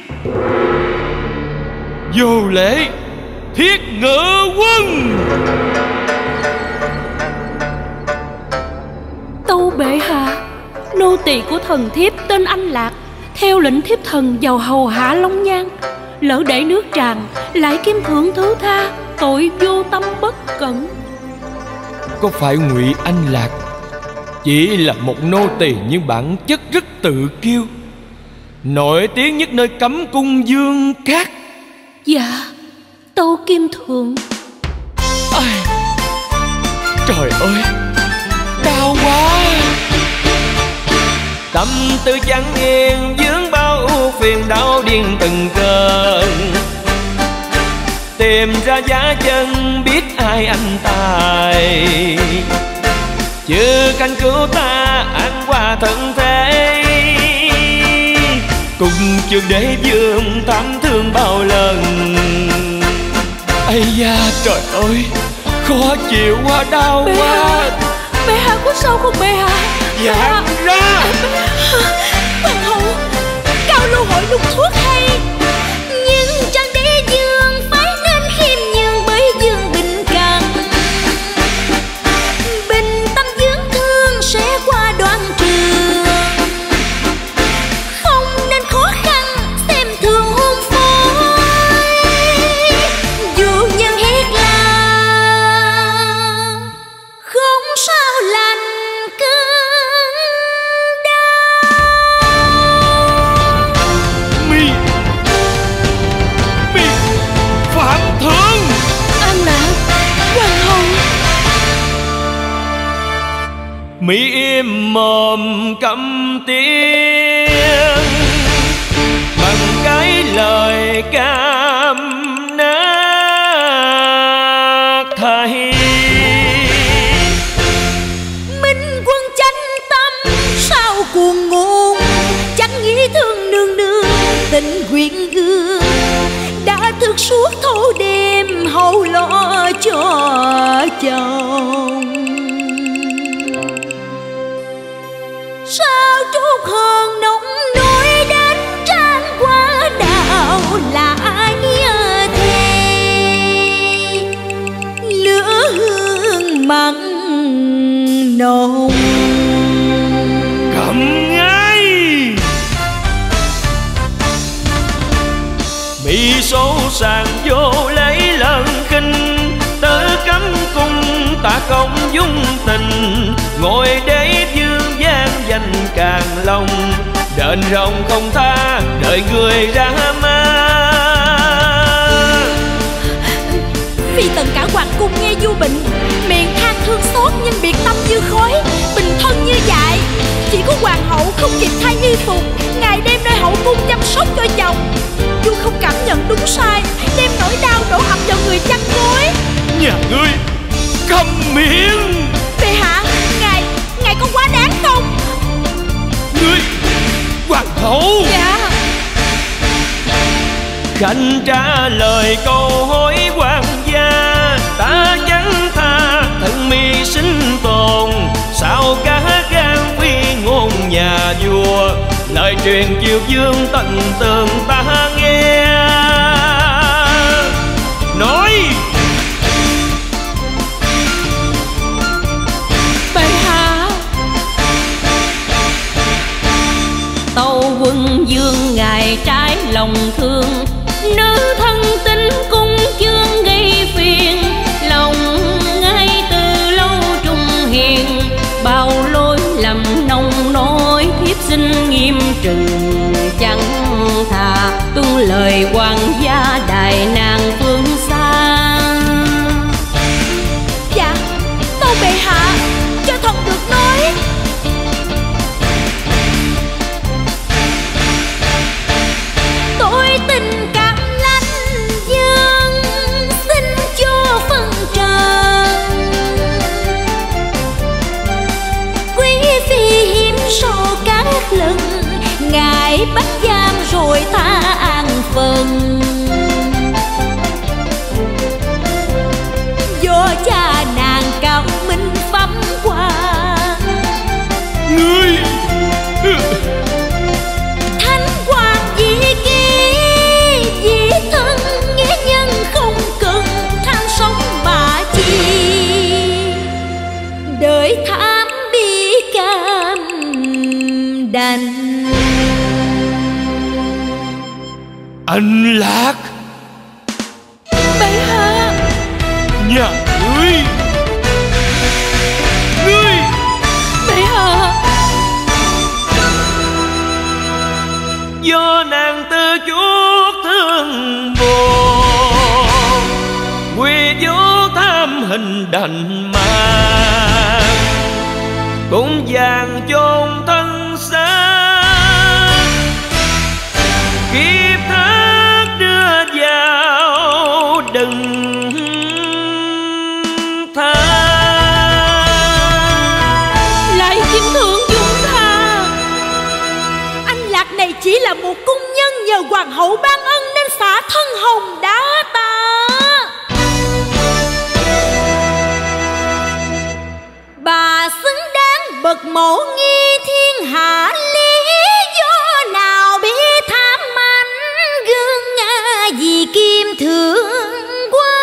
vô lễ Thiết Ngự Quân. Tâu bệ hạ, nô tỳ của thần thiếp tên Anh Lạc, theo lệnh thiếp thần vào hầu hạ Long Nhan, lỡ để nước tràn lại kim thượng thứ tha, tội vô tâm bất cẩn. Có phải Ngụy Anh Lạc chỉ là một nô tỳ nhưng bản chất rất tự kiêu, nổi tiếng nhất nơi cấm cung Dương Cát? Dạ, tâu kim thượng. Ai, trời ơi, đau quá. Tâm tư chẳng yên vướng bao phiền đau điên từng cơn, tìm ra giá chân biết ai anh tài, chưa canh cứu ta ăn qua thân thế, cùng trường đế vương thảm thương bao lần. Ây da trời ơi, khó chịu quá, đau bệ quá. Hạ, bệ hạ có sao không bệ hạ? Dạ ra Hoàng hậu, cao lưu hội lục thuốc hay, nhưng trang đế dương phải nên khiêm nhường bởi dương bình càng. Bình tâm dưỡng thương sẽ qua đoạn trường, không nên khó khăn xem thường hôn phối. Dù nhân hét là không sao lành cơn đau. Mi Mi Phạm Thượng. An Lạc, hoàng hậu. Mỹ im mồm câm tiếng bằng cái lời cam nát thay. Minh quân chánh tâm sao cuồng ngôn, chẳng nghĩ thương nương nương tình quyện ương, đã thức suốt thâu đêm hầu lo cho chồng. Sao trút hờn nóng nỗi đến trang quá đạo là nghĩa thề, lửa hương mặn nồng Cầm ngay bị số sàng vô lấy lần khinh, tứ cấm cung ta công dung tình, ngồi đế dương gian danh càng lòng, đền rồng không tha đợi người ra ma. Phi tần cả hoàng cung nghe vua bệnh, miệng than thương xót nhưng biệt tâm như khói, bình thân như dại. Chỉ có hoàng hậu không kịp thay y phục, ngày đêm nơi hậu cung chăm sóc cho chồng. Vua không cảm nhận đúng sai, đem nỗi đau đổ ập vào người chăn gối. Nhà ngươi câm miệng. Bệ hạ, ngài, ngài có quá đáng không? Ngươi hoàng hậu. Dạ. Khanh trả lời câu hối quan truyền chiều dương tình tường ta nghe. Nói bệ hạ, tâu quân dương ngài trái lòng thương, nữ thân tính cung chương gây phiền. Lòng ngay từ lâu trung hiền, bao lỗi lầm nông nỗi thiếp xin nghiêm trừng. Chẳng thà tuân lời hoàng gia đại nàng phương xa. Dạ, tâu bệ hạ, cho thần được nói. Tôi tình cảm lãnh dương, xin cho phân trần. Quý phi hiếm sâu các lần, ngài bắt giam rồi ta an phần. Do cha nàng cao minh phẩm qua, ngươi thánh hoàng vị ký vì thân nghĩa nhân không cần tham sống mà chi. Đợi thám bi cam đành. Anh Lạc. Bệ hạ. Nhà ngươi. Ngươi. bệ hạ. Do nàng tư chuốc thương buồn, quy vô tham hình đành mà, cũng vàng chôn thân xác. Kiếp thác đưa vào đừng tha. Lại kim thượng dung tha. Anh Lạc này chỉ là một cung nhân nhờ hoàng hậu ban ân nên xả thân hồng đá ta. Bà xứng đáng bậc mẫu nghi thiên hạ, lý do nào bị tham anh gương nga vì kim thượng quá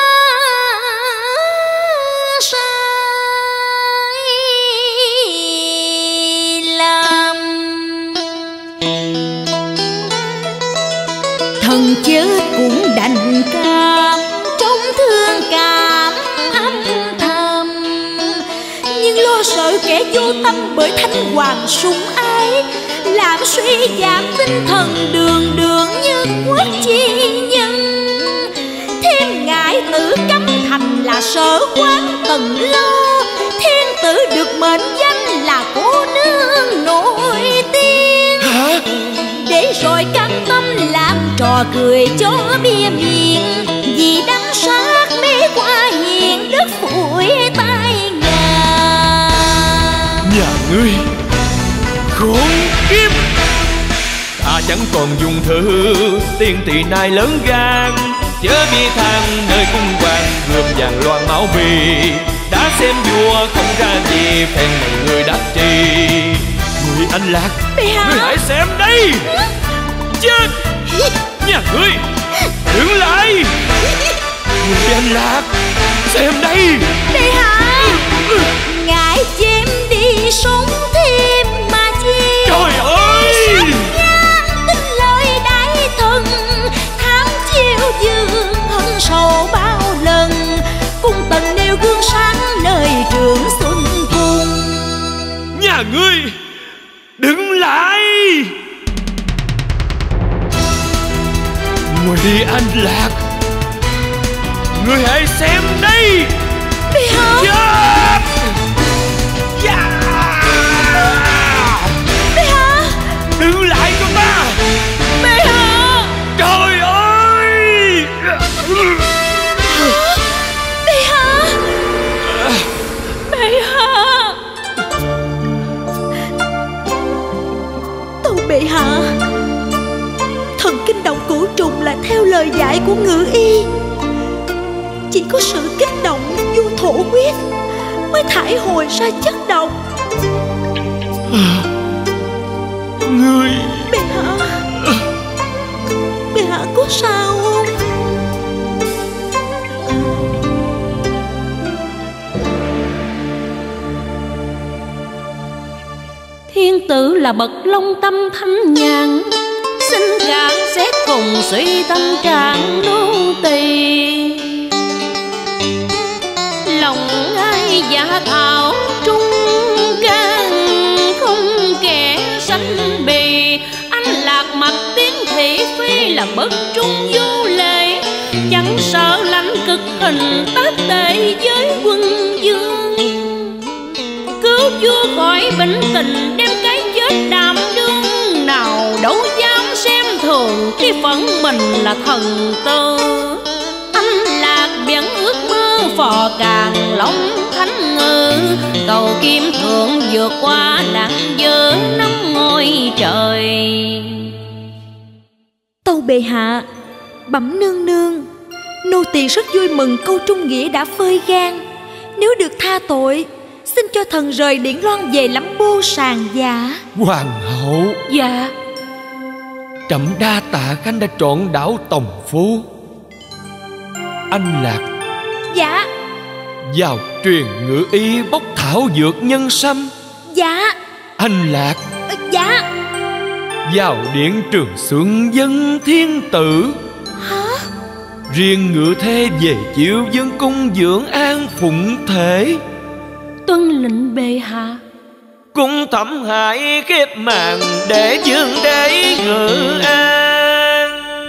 sai lầm. Thần chết cũng đành cam, trong thương cảm âm thầm, nhưng lo sợ kẻ vô tâm bởi thánh hoàng sủng ái, làm suy giảm tinh thần đường đường như quốc chi nhân. Thêm ngại tử cấm thành là sở quán tầng lâu, thiên tử được mệnh danh là cô nương nổi tiếng. Hả? Để rồi cam tâm làm trò cười cho bia miệng, vì đắng sát mê qua hiền đức phủi tai nhà. Nhà ngươi khốn kiếp. Ta chẳng còn dùng thư tiên tỳ nai lớn gan, chớ bi than nơi cung hoàng gươm vàng loan máu bì. Đã xem vua không ra gì, phen này người đã trì. Người anh Lạc, ngươi hãy xem đây. Chết. Nhà ngươi đứng lại. Người anh Lạc, xem đây. Bệ hạ, ngài chém đi sống thêm mà chi. Trời ơi, tin lời đại thần, tham chiêu dương hận sầu bao lần. Cung tần nêu gương sáng nơi trường xuân cung. nhà ngươi đứng lại. Ngụy Anh Lạc, ngươi hãy xem đây. Bệ hạ. Chết. Dạ. Bệ hạ. Đứng lại cho ta. Bệ hạ. Trời ơi. Bệ hạ. Bệ hạ. Tâu bệ hạ, thần kinh động cửu trùng là theo lời dạy của ngự y. Chỉ có sự kích động vô thổ huyết mới thải hồi ra chất độc. người. Bệ hạ, bệ hạ có sao không? Thiên tử là bậc long tâm thanh nhàn, xin gạn xét cùng suy tâm trạng nô tỳ. Lòng ai dạ thảo trung can, không kẻ sanh bì. Anh lạc mặt tiếng thị phi là bất trung vô lễ, chẳng sợ lãnh cực hình tác tệ với quân dương. Cứu vua khỏi bệnh tình, đem cái chết đảm đương. Nào đâu dám xem thường khi phận mình là thần tử. Anh lạc biển ước mơ phò càng long thánh ngư, cầu kim thượng vượt qua nạn dơ năm ngôi trời. Tâu bệ hạ, bẩm nương nương, nô tỳ rất vui mừng câu trung nghĩa đã phơi gan. Nếu được tha tội, xin cho thần rời Điển Loan về lắm bô sàng dạ. Hoàng hậu. Dạ. Trẫm đa tạ khanh đã trọn đảo Tòng Phố. Anh Lạc. Dạ. Vào truyền ngự y bốc thảo dược nhân sâm. Dạ. Anh Lạc. Dạ. Vào điện Trường Xuân dân thiên tử. Hả? Riêng ngự thê về chịu dân cung dưỡng an phụng thể. Tuân lệnh bệ hạ. Cung thẩm hại khép màn để dương đế ngự an.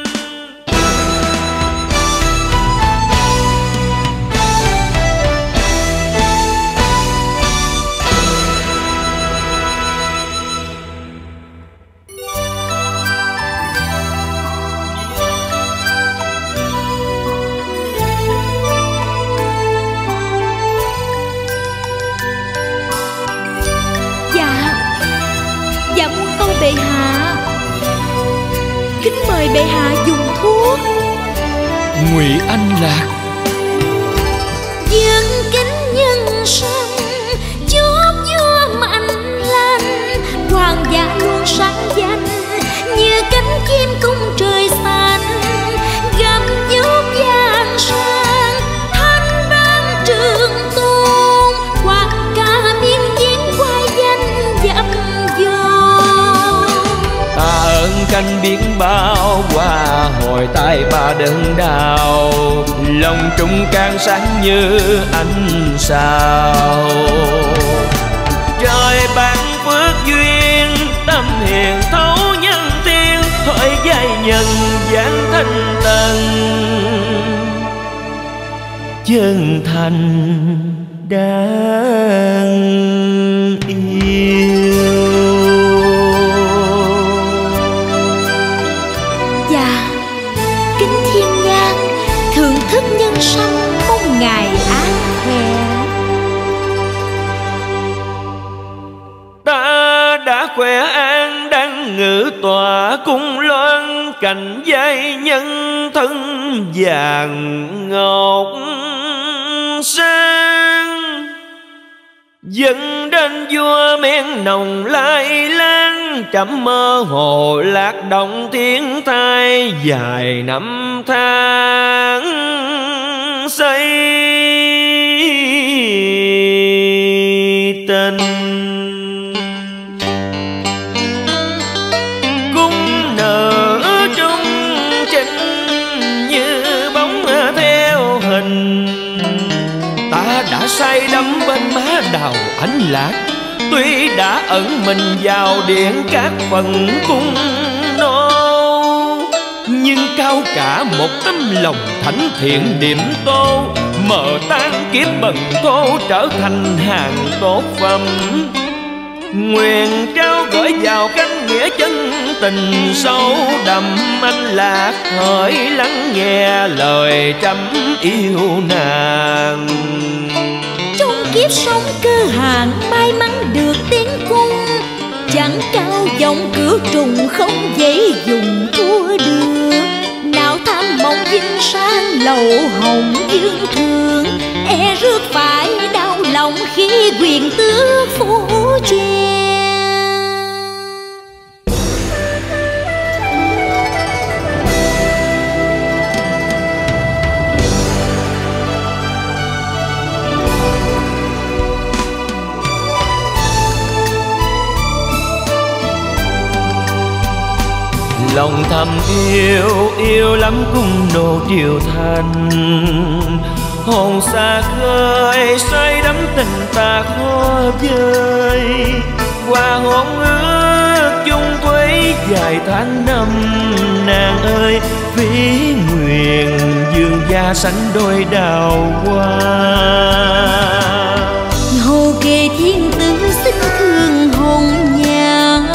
Bệ hạ, kính mời bệ hạ dùng thuốc. Ngụy Anh Lạc. Dương kính nhân sâm, chúc vua mạnh lành, hoàng gia luôn sáng danh như cánh chim cung trời xanh, gầm giúp giang sang thanh vang trường tôn, hoặc cả miên chiến qua danh dập dồn. Ta ơn canh biết bao qua hồi tai ba đơn đau, lòng trung can sáng như ánh sao. Trời ban phước duyên, tâm hiền thấu nhân thiên, hỏi giai nhân gian thanh tân, chân thành đáng yêu. Dạ, kính thiên nhang thưởng thức nhân sâm, mong ngài an khỏe. Ta đã khỏe an đang ngự tọa cung loan, cạnh giai nhân thân vàng ngọc sang. Dẫn đến vua men nồng lai lan, trẫm mơ hồ lạc động thiên thai, dài năm tháng xây tình. Cung nở trung trinh như bóng theo hình, ta đã say đắm bên má đào Ánh Lạc. Tuy đã ẩn mình vào điện các phần cung nô, nhưng cao cả một tấm lòng thánh thiện điểm tô, mờ tan kiếp bần thô trở thành hàng tốt phẩm. Nguyện trao gửi vào cánh nghĩa chân tình sâu đậm, Anh Lạc hỡi lắng nghe lời trẫm yêu nàng. Trong kiếp sống cơ hàn may mắn được tiến cung, chẳng cao giọng cửa trùng không dễ dùng thua được. Nào tham mộng vinh sang lầu hồng dương thường, e rước phải đau lòng khi quyền tước phú che. lòng thầm yêu, yêu lắm cung nô triều thành. Hồn xa khơi say đắm tình ta khó vơi, qua hôn ước chung quấy dài tháng năm. Nàng ơi ví nguyện dương gia sánh đôi đào hoa. Hồ kề thiên tử xích thương hồn nhàn,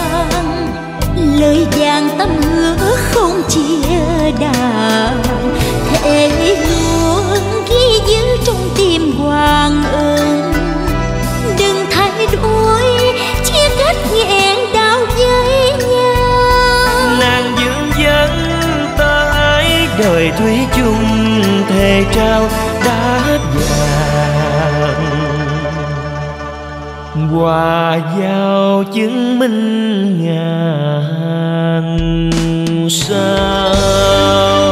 lời vàng tâm hứa không chia đàn. Thề luôn ghi giữ trong tim hoàng ân, đừng thay đổi chia cách nghẹn đau với nhau. Nàng dương vấn ta ấy đời thủy chung, thề trao đá vàng hòa giao chứng minh ngàn sao.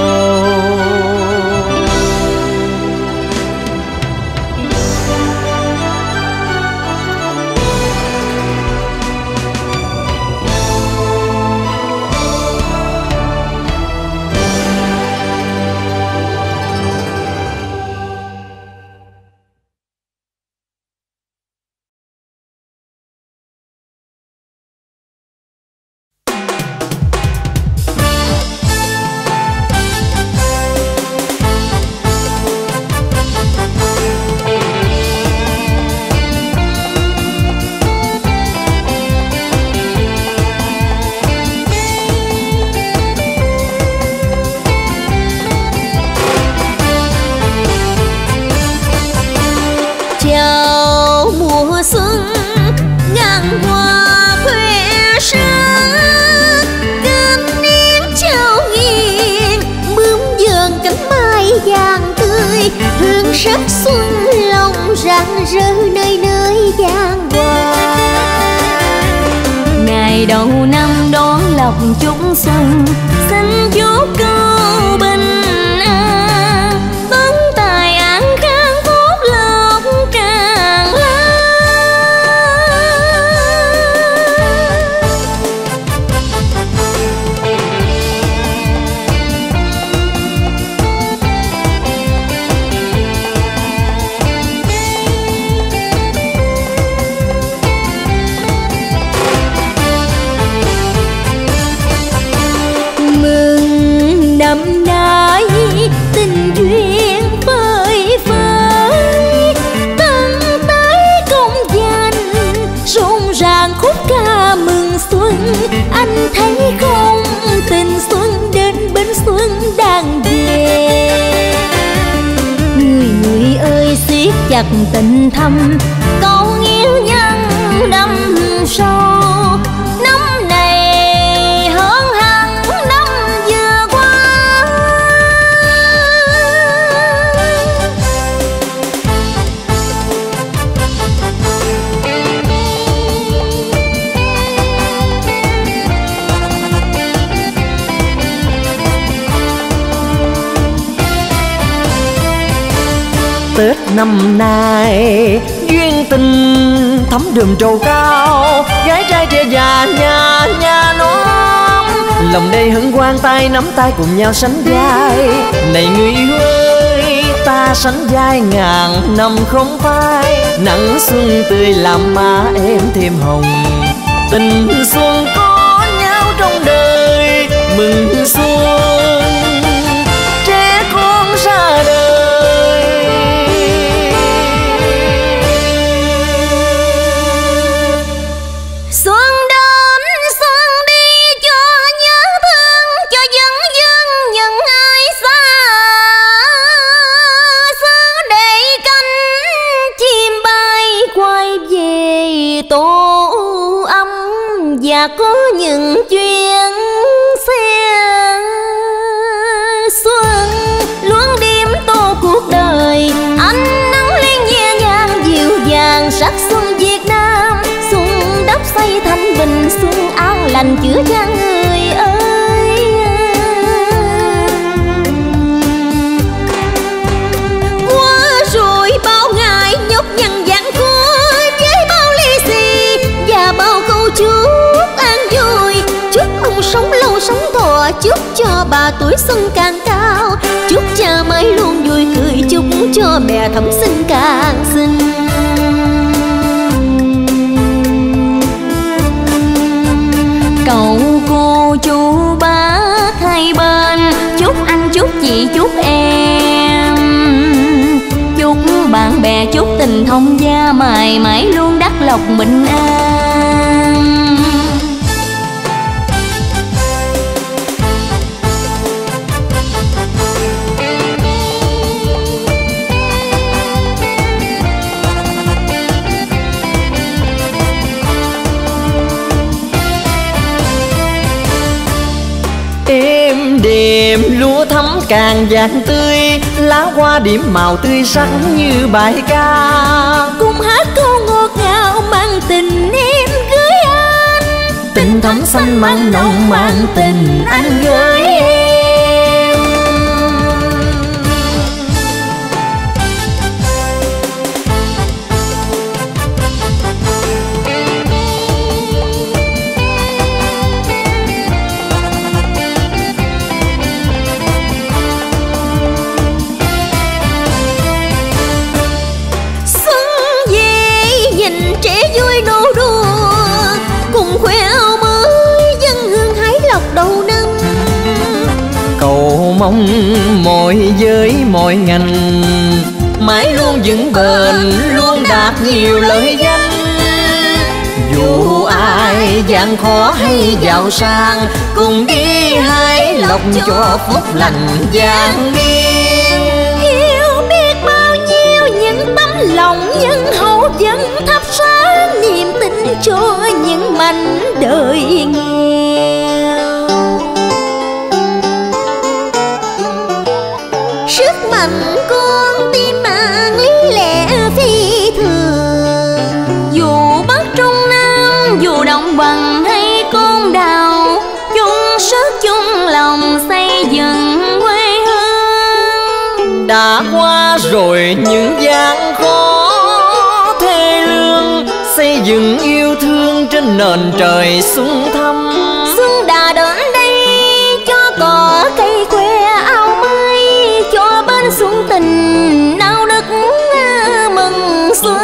Sắc xuân lòng rạng rỡ nơi nơi giang hoa. Ngày đầu năm đón lộc chúng xuân, xin chúc câu bình an. Tấn tài an khang phúc lộc tràn lan. Năm nay tình duyên phơi phới, tân tái công danh rộn ràng khúc ca mừng xuân. Anh thấy không, tình xuân đến bên xuân đang về. Người người ơi siết chặt tình thâm, câu nghĩa nhân đâm sâu. Năm này hơn hẳn năm vừa qua. Tết năm nay duyên tình thắm đường trầu cao, gái trai trẻ già nhà nhà nón. Lòng đây hân hoan tay nắm tay cùng nhau sánh vai. Này người yêu ơi ta sánh vai ngàn năm không phai. Nắng xuân tươi làm má em thêm hồng, tình xuân có nhau trong đời. Mừng xuân trẻ con ra đời. Và có những chuyến xe xuân luôn đêm tô cuộc đời. Ánh nắng lên nhẹ nhàng dịu dàng sắc xuân Việt Nam. Xuân đắp xây thanh bình, xuân an lành chứa chan người ơi. Qua rồi bao ngày nhọc nhằn gian khó với bao ly xì và bao câu chúc an vui. Chúc mong sống lâu sống chúc cho bà tuổi xuân càng cao, chúc cha mãi luôn vui cười, chúc cho mẹ thẩm sinh càng xinh. Cậu cô chú bác hai bên, chúc anh chúc chị chúc em, chúc bạn bè chúc tình thông gia mãi mãi luôn đắc lộc bình an. Êm đềm lúa thắm càng vàng tươi, lá hoa điểm màu tươi sắc như bài ca. Cùng hát câu ngọt ngào mang tình em gửi anh, tình thắm xanh mang nồng mang tình anh gửi em. Cầu mong mọi giới mọi ngành mãi luôn vững bền, luôn đạt nhiều lợi danh. Dù ai gian khó hay giàu sang, cùng đi hái lộc cho phúc lành vang biên. Yêu biết bao nhiêu những tấm lòng nhân hậu vẫn thắp sáng niềm tin cho những mảnh đời nghèo. Sức mạnh con tim mạng lý lẽ phi thường, dù Bắc Trung Nam dù đồng bằng hay côn đảo, chung sức chung lòng xây dựng quê hương. Đã qua rồi những gian khó thê lương, xây dựng yêu thương trên nền trời xuân thăm. Xuân đã đến đây cho cỏ cây que áo mới, cho bên xuân tình nao nức mừng xuân.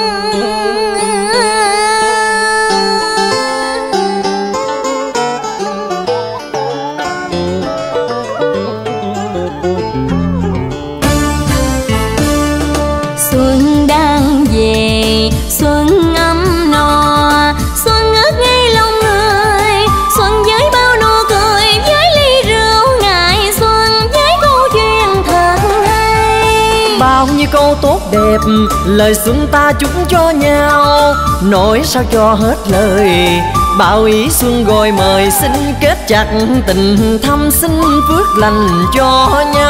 Xuân đang về, xuân ấm no, xuân ngất ngây lòng người, xuân với bao nụ cười, với ly rượu ngày xuân, với câu chuyện thật hay. Bao nhiêu câu tốt đẹp lời xuân ta chúc cho nhau, nói sao cho hết lời. Bao ý xuân gọi mời xin kết chặt tình thâm sinh phước lành cho nhau.